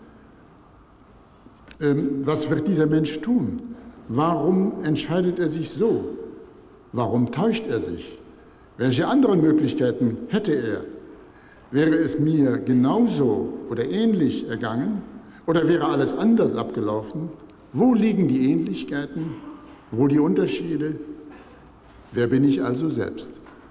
Was wird dieser Mensch tun? Warum entscheidet er sich so? Warum täuscht er sich? Welche anderen Möglichkeiten hätte er? Wäre es mir genauso oder ähnlich ergangen? Oder wäre alles anders abgelaufen? Wo liegen die Ähnlichkeiten? Wo die Unterschiede? Wer bin ich also selbst?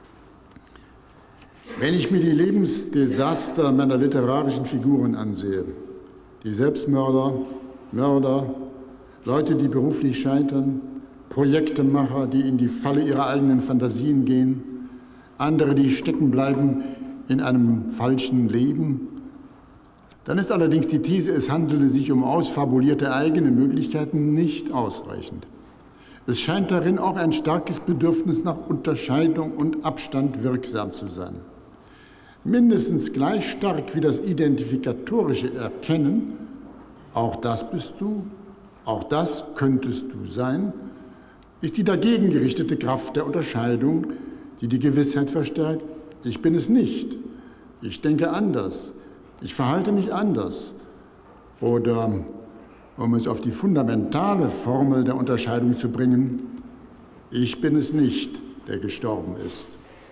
Wenn ich mir die Lebensdesaster meiner literarischen Figuren ansehe, die Selbstmörder, Mörder, Leute, die beruflich scheitern, Projektemacher, die in die Falle ihrer eigenen Fantasien gehen, andere, die stecken bleiben in einem falschen Leben, dann ist allerdings die These, es handele sich um ausfabulierte eigene Möglichkeiten, nicht ausreichend. Es scheint darin auch ein starkes Bedürfnis nach Unterscheidung und Abstand wirksam zu sein. Mindestens gleich stark wie das identifikatorische Erkennen, auch das bist du, auch das könntest du sein, ist die dagegen gerichtete Kraft der Unterscheidung, die die Gewissheit verstärkt, ich bin es nicht, ich denke anders, ich verhalte mich anders. Oder, um es auf die fundamentale Formel der Unterscheidung zu bringen, ich bin es nicht, der gestorben ist.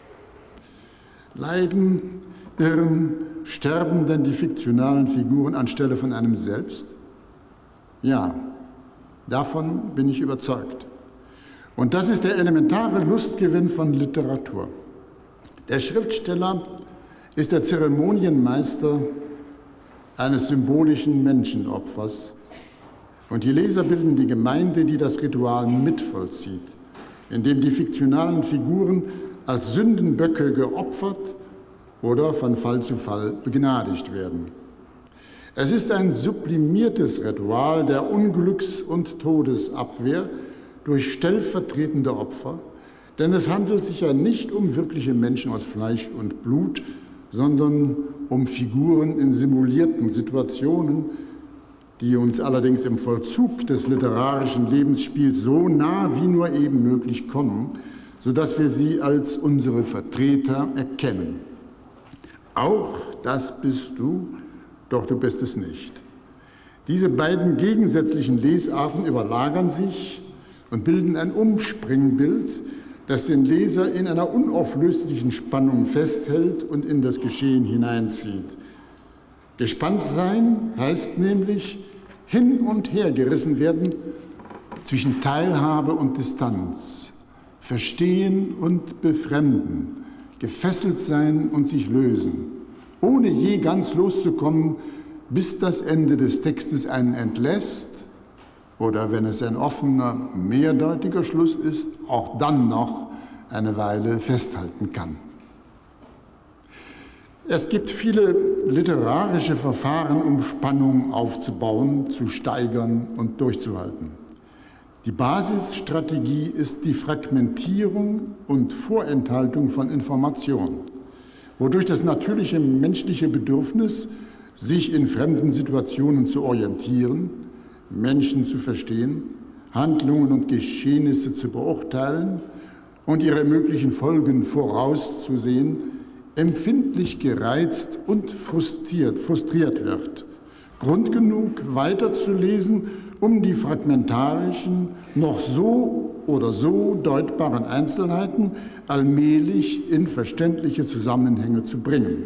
Leiden, irren, sterben denn die fiktionalen Figuren anstelle von einem selbst? Ja, davon bin ich überzeugt. Und das ist der elementare Lustgewinn von Literatur. Der Schriftsteller ist der Zeremonienmeister eines symbolischen Menschenopfers und die Leser bilden die Gemeinde, die das Ritual mitvollzieht, indem die fiktionalen Figuren als Sündenböcke geopfert oder von Fall zu Fall begnadigt werden. Es ist ein sublimiertes Ritual der Unglücks- und Todesabwehr durch stellvertretende Opfer, denn es handelt sich ja nicht um wirkliche Menschen aus Fleisch und Blut, sondern um Figuren in simulierten Situationen, die uns allerdings im Vollzug des literarischen Lebensspiels so nah wie nur eben möglich kommen, sodass wir sie als unsere Vertreter erkennen. Auch das bist du, doch du bist es nicht. Diese beiden gegensätzlichen Lesarten überlagern sich und bilden ein Umspringbild, das den Leser in einer unauflöslichen Spannung festhält und in das Geschehen hineinzieht. Gespannt sein heißt nämlich hin und her gerissen werden zwischen Teilhabe und Distanz, verstehen und befremden, gefesselt sein und sich lösen, ohne je ganz loszukommen, bis das Ende des Textes einen entlässt oder, wenn es ein offener, mehrdeutiger Schluss ist, auch dann noch eine Weile festhalten kann. Es gibt viele literarische Verfahren, um Spannung aufzubauen, zu steigern und durchzuhalten. Die Basisstrategie ist die Fragmentierung und Vorenthaltung von Information, wodurch das natürliche menschliche Bedürfnis, sich in fremden Situationen zu orientieren, Menschen zu verstehen, Handlungen und Geschehnisse zu beurteilen und ihre möglichen Folgen vorauszusehen, empfindlich gereizt und frustriert wird. Grund genug, weiterzulesen, um die fragmentarischen, noch so oder so deutbaren Einzelheiten allmählich in verständliche Zusammenhänge zu bringen.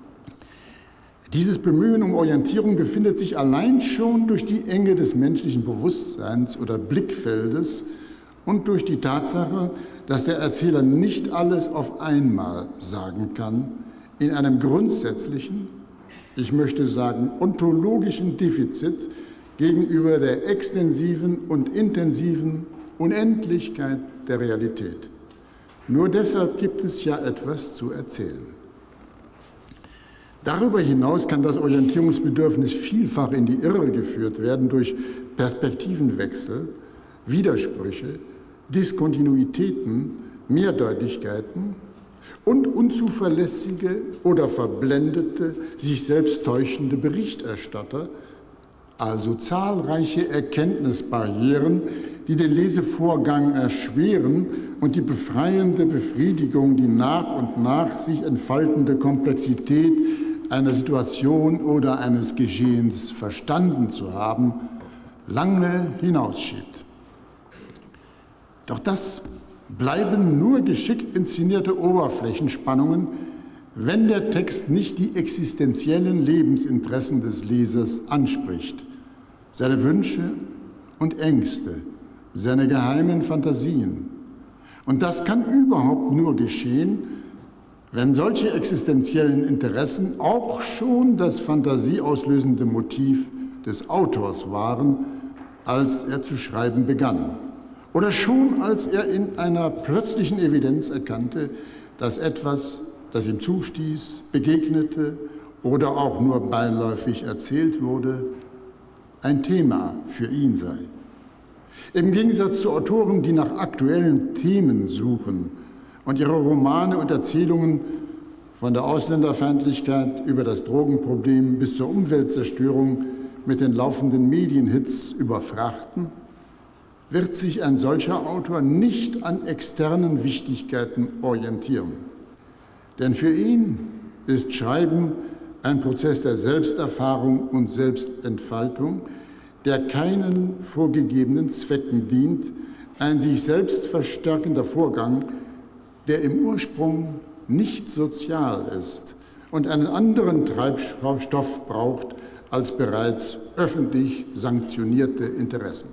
Dieses Bemühen um Orientierung befindet sich allein schon durch die Enge des menschlichen Bewusstseins oder Blickfeldes und durch die Tatsache, dass der Erzähler nicht alles auf einmal sagen kann, in einem grundsätzlichen, ich möchte sagen ontologischen Defizit gegenüber der extensiven und intensiven Unendlichkeit der Realität. Nur deshalb gibt es ja etwas zu erzählen. Darüber hinaus kann das Orientierungsbedürfnis vielfach in die Irre geführt werden durch Perspektivenwechsel, Widersprüche, Diskontinuitäten, Mehrdeutigkeiten und unzuverlässige oder verblendete, sich selbst täuschende Berichterstatter, also zahlreiche Erkenntnisbarrieren, die den Lesevorgang erschweren und die befreiende Befriedigung, die nach und nach sich entfaltende Komplexität einer Situation oder eines Geschehens verstanden zu haben, lange hinausschiebt. Doch das bleiben nur geschickt inszenierte Oberflächenspannungen, wenn der Text nicht die existenziellen Lebensinteressen des Lesers anspricht, seine Wünsche und Ängste, seine geheimen Fantasien. Und das kann überhaupt nur geschehen, wenn solche existenziellen Interessen auch schon das fantasieauslösende Motiv des Autors waren, als er zu schreiben begann. Oder schon als er in einer plötzlichen Evidenz erkannte, dass etwas, das ihm zustieß, begegnete oder auch nur beiläufig erzählt wurde, ein Thema für ihn sei. Im Gegensatz zu Autoren, die nach aktuellen Themen suchen und ihre Romane und Erzählungen von der Ausländerfeindlichkeit über das Drogenproblem bis zur Umweltzerstörung mit den laufenden Medienhits überfrachten, wird sich ein solcher Autor nicht an externen Wichtigkeiten orientieren. Denn für ihn ist Schreiben ein Prozess der Selbsterfahrung und Selbstentfaltung, der keinen vorgegebenen Zwecken dient, ein sich selbst verstärkender Vorgang, der im Ursprung nicht sozial ist und einen anderen Treibstoff braucht als bereits öffentlich sanktionierte Interessen.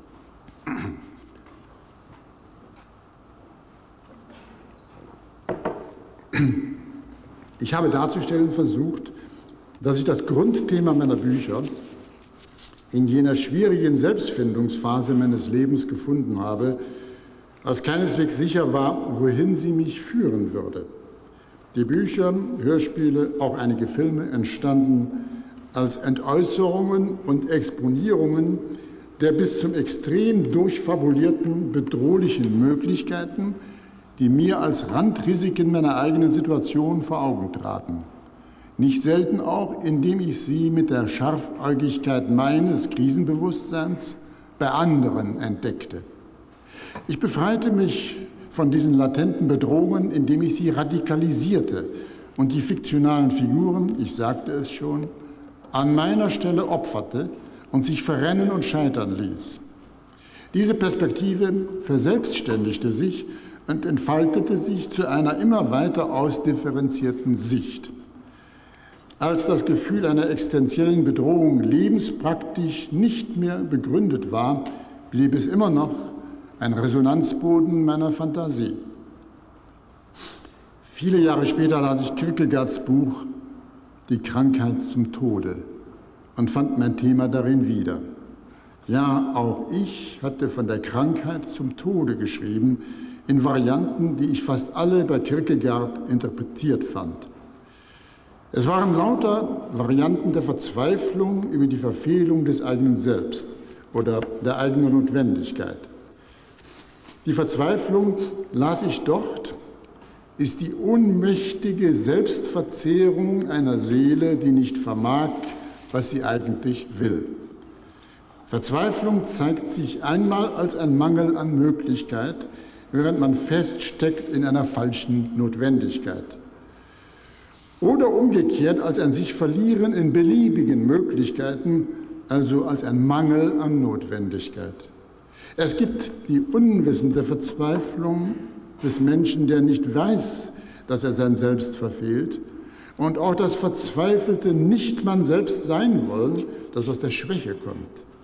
Ich habe darzustellen versucht, dass ich das Grundthema meiner Bücher in jener schwierigen Selbstfindungsphase meines Lebens gefunden habe, als keineswegs sicher war, wohin sie mich führen würde. Die Bücher, Hörspiele, auch einige Filme entstanden als Entäußerungen und Exponierungen der bis zum Extrem durchfabulierten, bedrohlichen Möglichkeiten, die mir als Randrisiken meiner eigenen Situation vor Augen traten. Nicht selten auch, indem ich sie mit der Scharfäugigkeit meines Krisenbewusstseins bei anderen entdeckte. Ich befreite mich von diesen latenten Bedrohungen, indem ich sie radikalisierte und die fiktionalen Figuren, ich sagte es schon, an meiner Stelle opferte und sich verrennen und scheitern ließ. Diese Perspektive verselbstständigte sich und entfaltete sich zu einer immer weiter ausdifferenzierten Sicht. Als das Gefühl einer existenziellen Bedrohung lebenspraktisch nicht mehr begründet war, blieb es immer noch ein Resonanzboden meiner Fantasie. Viele Jahre später las ich Kierkegaards Buch »Die Krankheit zum Tode« und fand mein Thema darin wieder. Ja, auch ich hatte von der Krankheit zum Tode geschrieben, in Varianten, die ich fast alle bei Kierkegaard interpretiert fand. Es waren lauter Varianten der Verzweiflung über die Verfehlung des eigenen Selbst oder der eigenen Notwendigkeit. Die Verzweiflung, las ich dort, ist die ohnmächtige Selbstverzehrung einer Seele, die nicht vermag, was sie eigentlich will. Verzweiflung zeigt sich einmal als ein Mangel an Möglichkeit, während man feststeckt in einer falschen Notwendigkeit. Oder umgekehrt als ein sich verlieren in beliebigen Möglichkeiten, also als ein Mangel an Notwendigkeit. Es gibt die unwissende Verzweiflung des Menschen, der nicht weiß, dass er sein Selbst verfehlt, und auch das verzweifelte Nicht-Man selbst sein wollen, das aus der Schwäche kommt.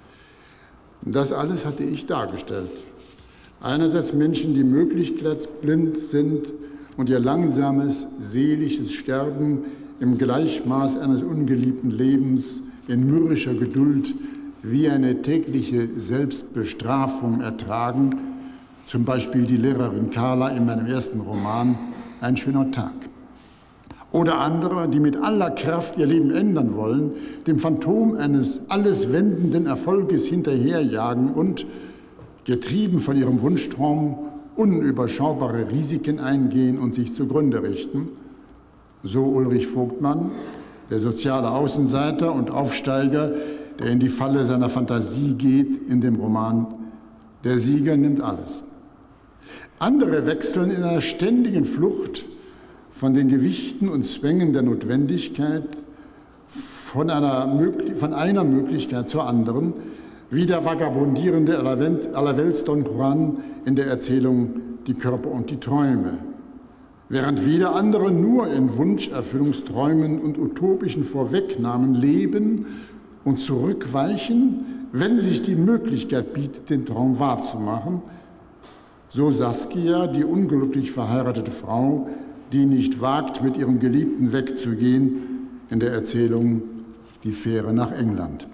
Das alles hatte ich dargestellt. Einerseits Menschen, die möglichkeitsblind sind und ihr langsames, seelisches Sterben im Gleichmaß eines ungeliebten Lebens in mürrischer Geduld wie eine tägliche Selbstbestrafung ertragen, zum Beispiel die Lehrerin Carla in meinem ersten Roman »Ein schöner Tag«. Oder andere, die mit aller Kraft ihr Leben ändern wollen, dem Phantom eines alles wendenden Erfolges hinterherjagen und, getrieben von ihrem Wunschtraum, unüberschaubare Risiken eingehen und sich zugrunde richten. So Ulrich Vogtmann, der soziale Außenseiter und Aufsteiger, der in die Falle seiner Fantasie geht in dem Roman »Der Sieger nimmt alles«. Andere wechseln in einer ständigen Flucht von den Gewichten und Zwängen der Notwendigkeit, von einer Möglichkeit zur anderen, wie der vagabundierende Allerwelts Don Juan in der Erzählung »Die Körper und die Träume«, während wieder andere nur in Wunscherfüllungsträumen und utopischen Vorwegnahmen leben und zurückweichen, wenn sich die Möglichkeit bietet, den Traum wahrzumachen. So Saskia, die unglücklich verheiratete Frau, die nicht wagt, mit ihrem Geliebten wegzugehen, in der Erzählung »Die Fähre nach England«.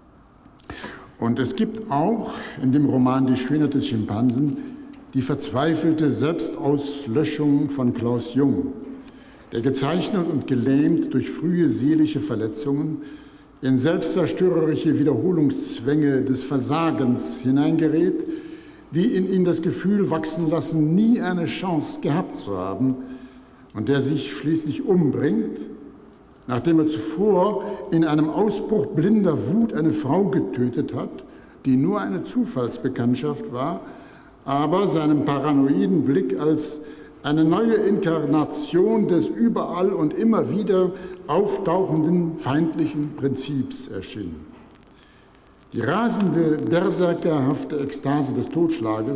Und es gibt auch in dem Roman »Die Schönheit des Schimpansen« die verzweifelte Selbstauslöschung von Klaus Jung, der gezeichnet und gelähmt durch frühe seelische Verletzungen in selbstzerstörerische Wiederholungszwänge des Versagens hineingerät, die in ihm das Gefühl wachsen lassen, nie eine Chance gehabt zu haben, und der sich schließlich umbringt, nachdem er zuvor in einem Ausbruch blinder Wut eine Frau getötet hat, die nur eine Zufallsbekanntschaft war, aber seinem paranoiden Blick als eine neue Inkarnation des überall und immer wieder auftauchenden feindlichen Prinzips erschien. Die rasende, berserkerhafte Ekstase des Totschlages,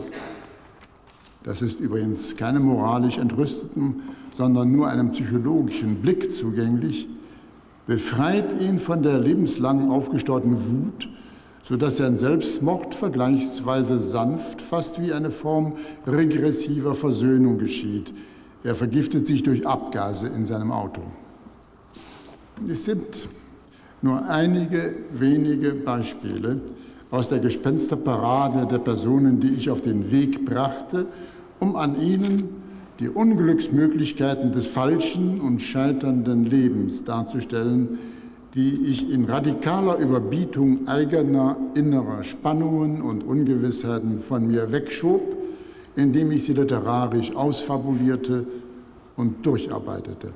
das ist übrigens keinem moralisch Entrüsteten, sondern nur einem psychologischen Blick zugänglich, befreit ihn von der lebenslang aufgestauten Wut, sodass sein Selbstmord vergleichsweise sanft, fast wie eine Form regressiver Versöhnung geschieht. Er vergiftet sich durch Abgase in seinem Auto. Es sind nur einige wenige Beispiele aus der Gespensterparade der Personen, die ich auf den Weg brachte, um an ihnen die Unglücksmöglichkeiten des falschen und scheiternden Lebens darzustellen, die ich in radikaler Überbietung eigener innerer Spannungen und Ungewissheiten von mir wegschob, indem ich sie literarisch ausfabulierte und durcharbeitete.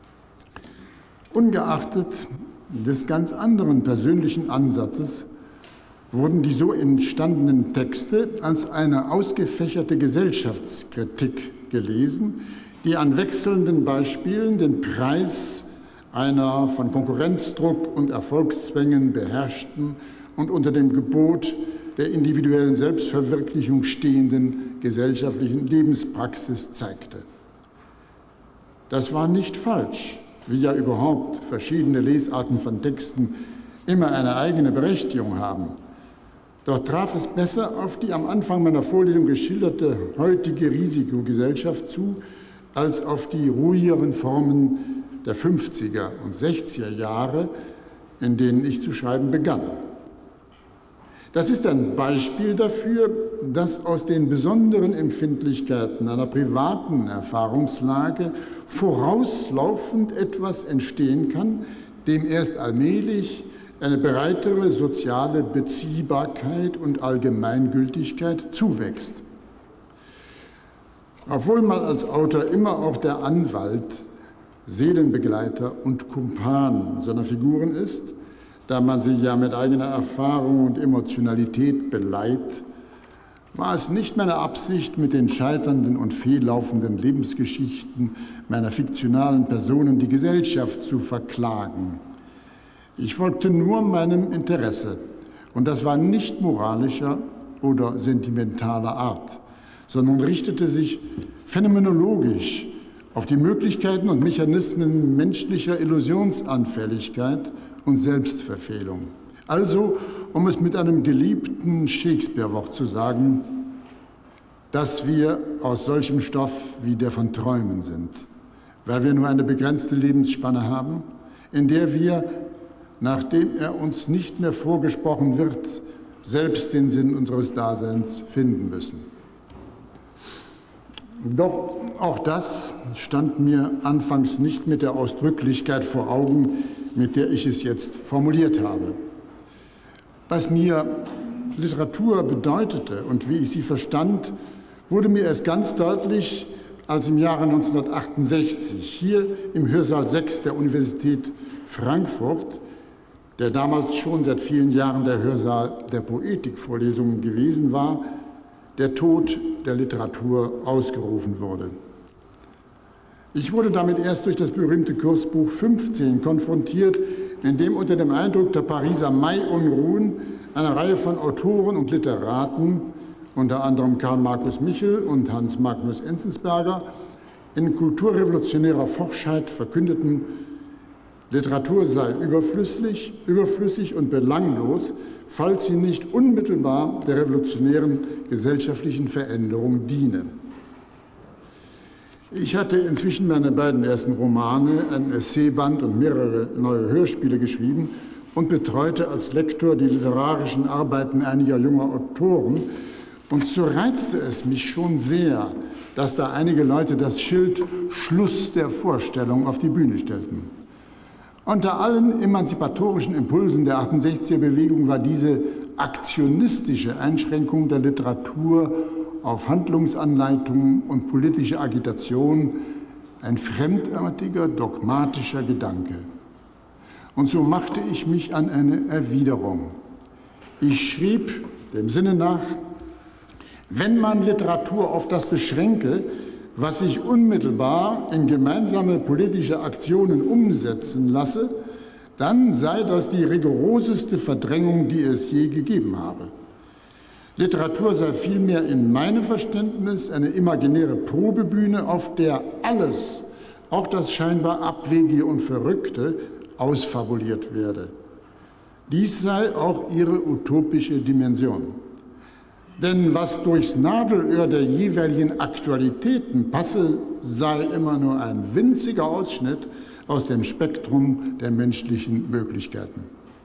Ungeachtet des ganz anderen persönlichen Ansatzes wurden die so entstandenen Texte als eine ausgefächerte Gesellschaftskritik gelesen, die an wechselnden Beispielen den Preis einer von Konkurrenzdruck und Erfolgszwängen beherrschten und unter dem Gebot der individuellen Selbstverwirklichung stehenden gesellschaftlichen Lebenspraxis zeigte. Das war nicht falsch, wie ja überhaupt verschiedene Lesarten von Texten immer eine eigene Berechtigung haben. Doch traf es besser auf die am Anfang meiner Vorlesung geschilderte heutige Risikogesellschaft zu, als auf die ruhigeren Formen der 50er und 60er Jahre, in denen ich zu schreiben begann. Das ist ein Beispiel dafür, dass aus den besonderen Empfindlichkeiten einer privaten Erfahrungslage vorauslaufend etwas entstehen kann, dem erst allmählich eine breitere soziale Beziehbarkeit und Allgemeingültigkeit zuwächst. Obwohl man als Autor immer auch der Anwalt, Seelenbegleiter und Kumpan seiner Figuren ist, da man sie ja mit eigener Erfahrung und Emotionalität beleiht, war es nicht meine Absicht, mit den scheiternden und fehllaufenden Lebensgeschichten meiner fiktionalen Personen die Gesellschaft zu verklagen. Ich folgte nur meinem Interesse, und das war nicht moralischer oder sentimentaler Art, sondern richtete sich phänomenologisch auf die Möglichkeiten und Mechanismen menschlicher Illusionsanfälligkeit und Selbstverfehlung. Also, um es mit einem geliebten Shakespeare-Wort zu sagen, dass wir aus solchem Stoff wie der von Träumen sind, weil wir nur eine begrenzte Lebensspanne haben, in der wir, nachdem er uns nicht mehr vorgesprochen wird, selbst den Sinn unseres Daseins finden müssen. Doch auch das stand mir anfangs nicht mit der Ausdrücklichkeit vor Augen, mit der ich es jetzt formuliert habe. Was mir Literatur bedeutete und wie ich sie verstand, wurde mir erst ganz deutlich, als im Jahre 1968 hier im Hörsaal 6 der Universität Frankfurt, der damals schon seit vielen Jahren der Hörsaal der Poetikvorlesungen gewesen war, der Tod der Literatur ausgerufen wurde. Ich wurde damit erst durch das berühmte Kursbuch 15 konfrontiert, in dem unter dem Eindruck der Pariser Mai-Unruhen eine Reihe von Autoren und Literaten, unter anderem Karl Markus Michel und Hans Magnus Enzensberger, in kulturrevolutionärer Forschheit verkündeten, Literatur sei überflüssig und belanglos, falls sie nicht unmittelbar der revolutionären gesellschaftlichen Veränderung diene. Ich hatte inzwischen meine beiden ersten Romane, ein Essayband und mehrere neue Hörspiele geschrieben und betreute als Lektor die literarischen Arbeiten einiger junger Autoren. Und so reizte es mich schon sehr, dass da einige Leute das Schild Schluss der Vorstellung auf die Bühne stellten. Unter allen emanzipatorischen Impulsen der 68er-Bewegung war diese aktionistische Einschränkung der Literatur auf Handlungsanleitungen und politische Agitation ein fremdartiger, dogmatischer Gedanke. Und so machte ich mich an eine Erwiderung. Ich schrieb dem Sinne nach, wenn man Literatur auf das beschränke, was sich unmittelbar in gemeinsame politische Aktionen umsetzen lasse, dann sei das die rigoroseste Verdrängung, die es je gegeben habe. Literatur sei vielmehr in meinem Verständnis eine imaginäre Probebühne, auf der alles, auch das scheinbar Abwegige und Verrückte, ausfabuliert werde. Dies sei auch ihre utopische Dimension. Denn was durchs Nadelöhr der jeweiligen Aktualitäten passe, sei immer nur ein winziger Ausschnitt aus dem Spektrum der menschlichen Möglichkeiten.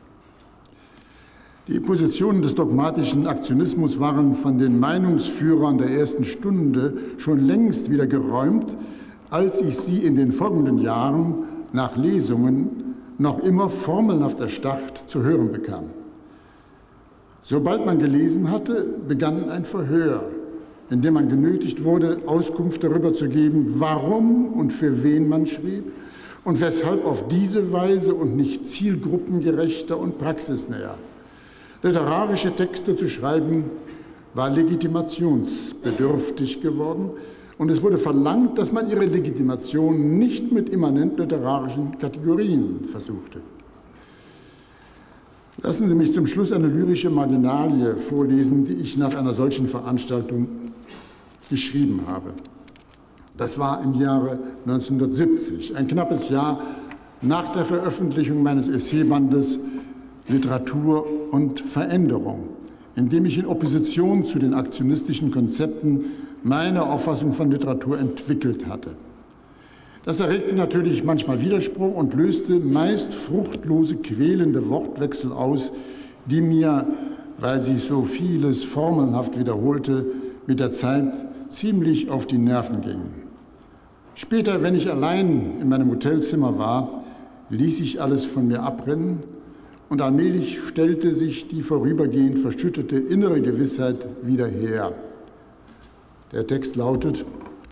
Die Positionen des dogmatischen Aktionismus waren von den Meinungsführern der ersten Stunde schon längst wieder geräumt, als ich sie in den folgenden Jahren nach Lesungen noch immer formelhaft erstarrt zu hören bekam. Sobald man gelesen hatte, begann ein Verhör, in dem man genötigt wurde, Auskunft darüber zu geben, warum und für wen man schrieb und weshalb auf diese Weise und nicht zielgruppengerechter und praxisnäher. Literarische Texte zu schreiben war legitimationsbedürftig geworden und es wurde verlangt, dass man ihre Legitimation nicht mit immanent literarischen Kategorien versuchte. Lassen Sie mich zum Schluss eine lyrische Marginalie vorlesen, die ich nach einer solchen Veranstaltung geschrieben habe. Das war im Jahre 1970, ein knappes Jahr nach der Veröffentlichung meines Essaybandes Literatur und Veränderung, in dem ich in Opposition zu den aktionistischen Konzepten meine Auffassung von Literatur entwickelt hatte. Das erregte natürlich manchmal Widerspruch und löste meist fruchtlose, quälende Wortwechsel aus, die mir, weil sich so vieles formelhaft wiederholte, mit der Zeit ziemlich auf die Nerven gingen. Später, wenn ich allein in meinem Hotelzimmer war, ließ ich alles von mir abrennen und allmählich stellte sich die vorübergehend verschüttete innere Gewissheit wieder her. Der Text lautet: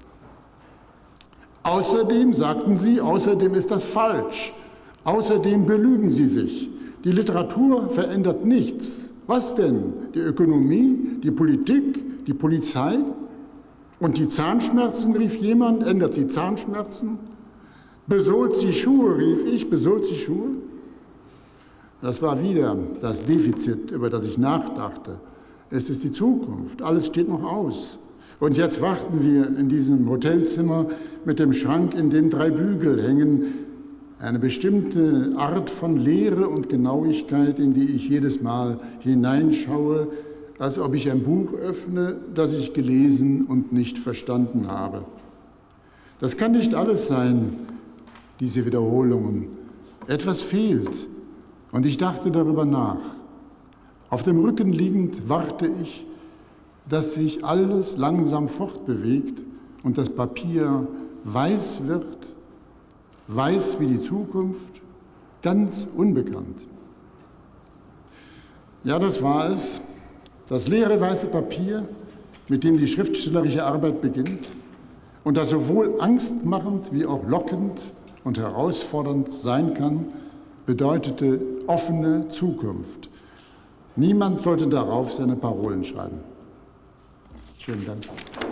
Außerdem, sagten Sie, außerdem ist das falsch. Außerdem belügen Sie sich. Die Literatur verändert nichts. Was denn? Die Ökonomie, die Politik, die Polizei? Und die Zahnschmerzen, rief jemand, ändert sie Zahnschmerzen? Besohlt sie Schuhe, rief ich, besohlt sie Schuhe? Das war wieder das Defizit, über das ich nachdachte. Es ist die Zukunft, alles steht noch aus. Und jetzt warten wir in diesem Hotelzimmer mit dem Schrank, in dem 3 Bügel hängen, eine bestimmte Art von Leere und Genauigkeit, in die ich jedes Mal hineinschaue, als ob ich ein Buch öffne, das ich gelesen und nicht verstanden habe. Das kann nicht alles sein, diese Wiederholungen. Etwas fehlt, und ich dachte darüber nach. Auf dem Rücken liegend warte ich, dass sich alles langsam fortbewegt und das Papier weiß wird, weiß wie die Zukunft, ganz unbekannt. Ja, das war es. Das leere weiße Papier, mit dem die schriftstellerische Arbeit beginnt und das sowohl angstmachend wie auch lockend und herausfordernd sein kann, bedeutete offene Zukunft. Niemand sollte darauf seine Parolen schreiben. Schönen Dank.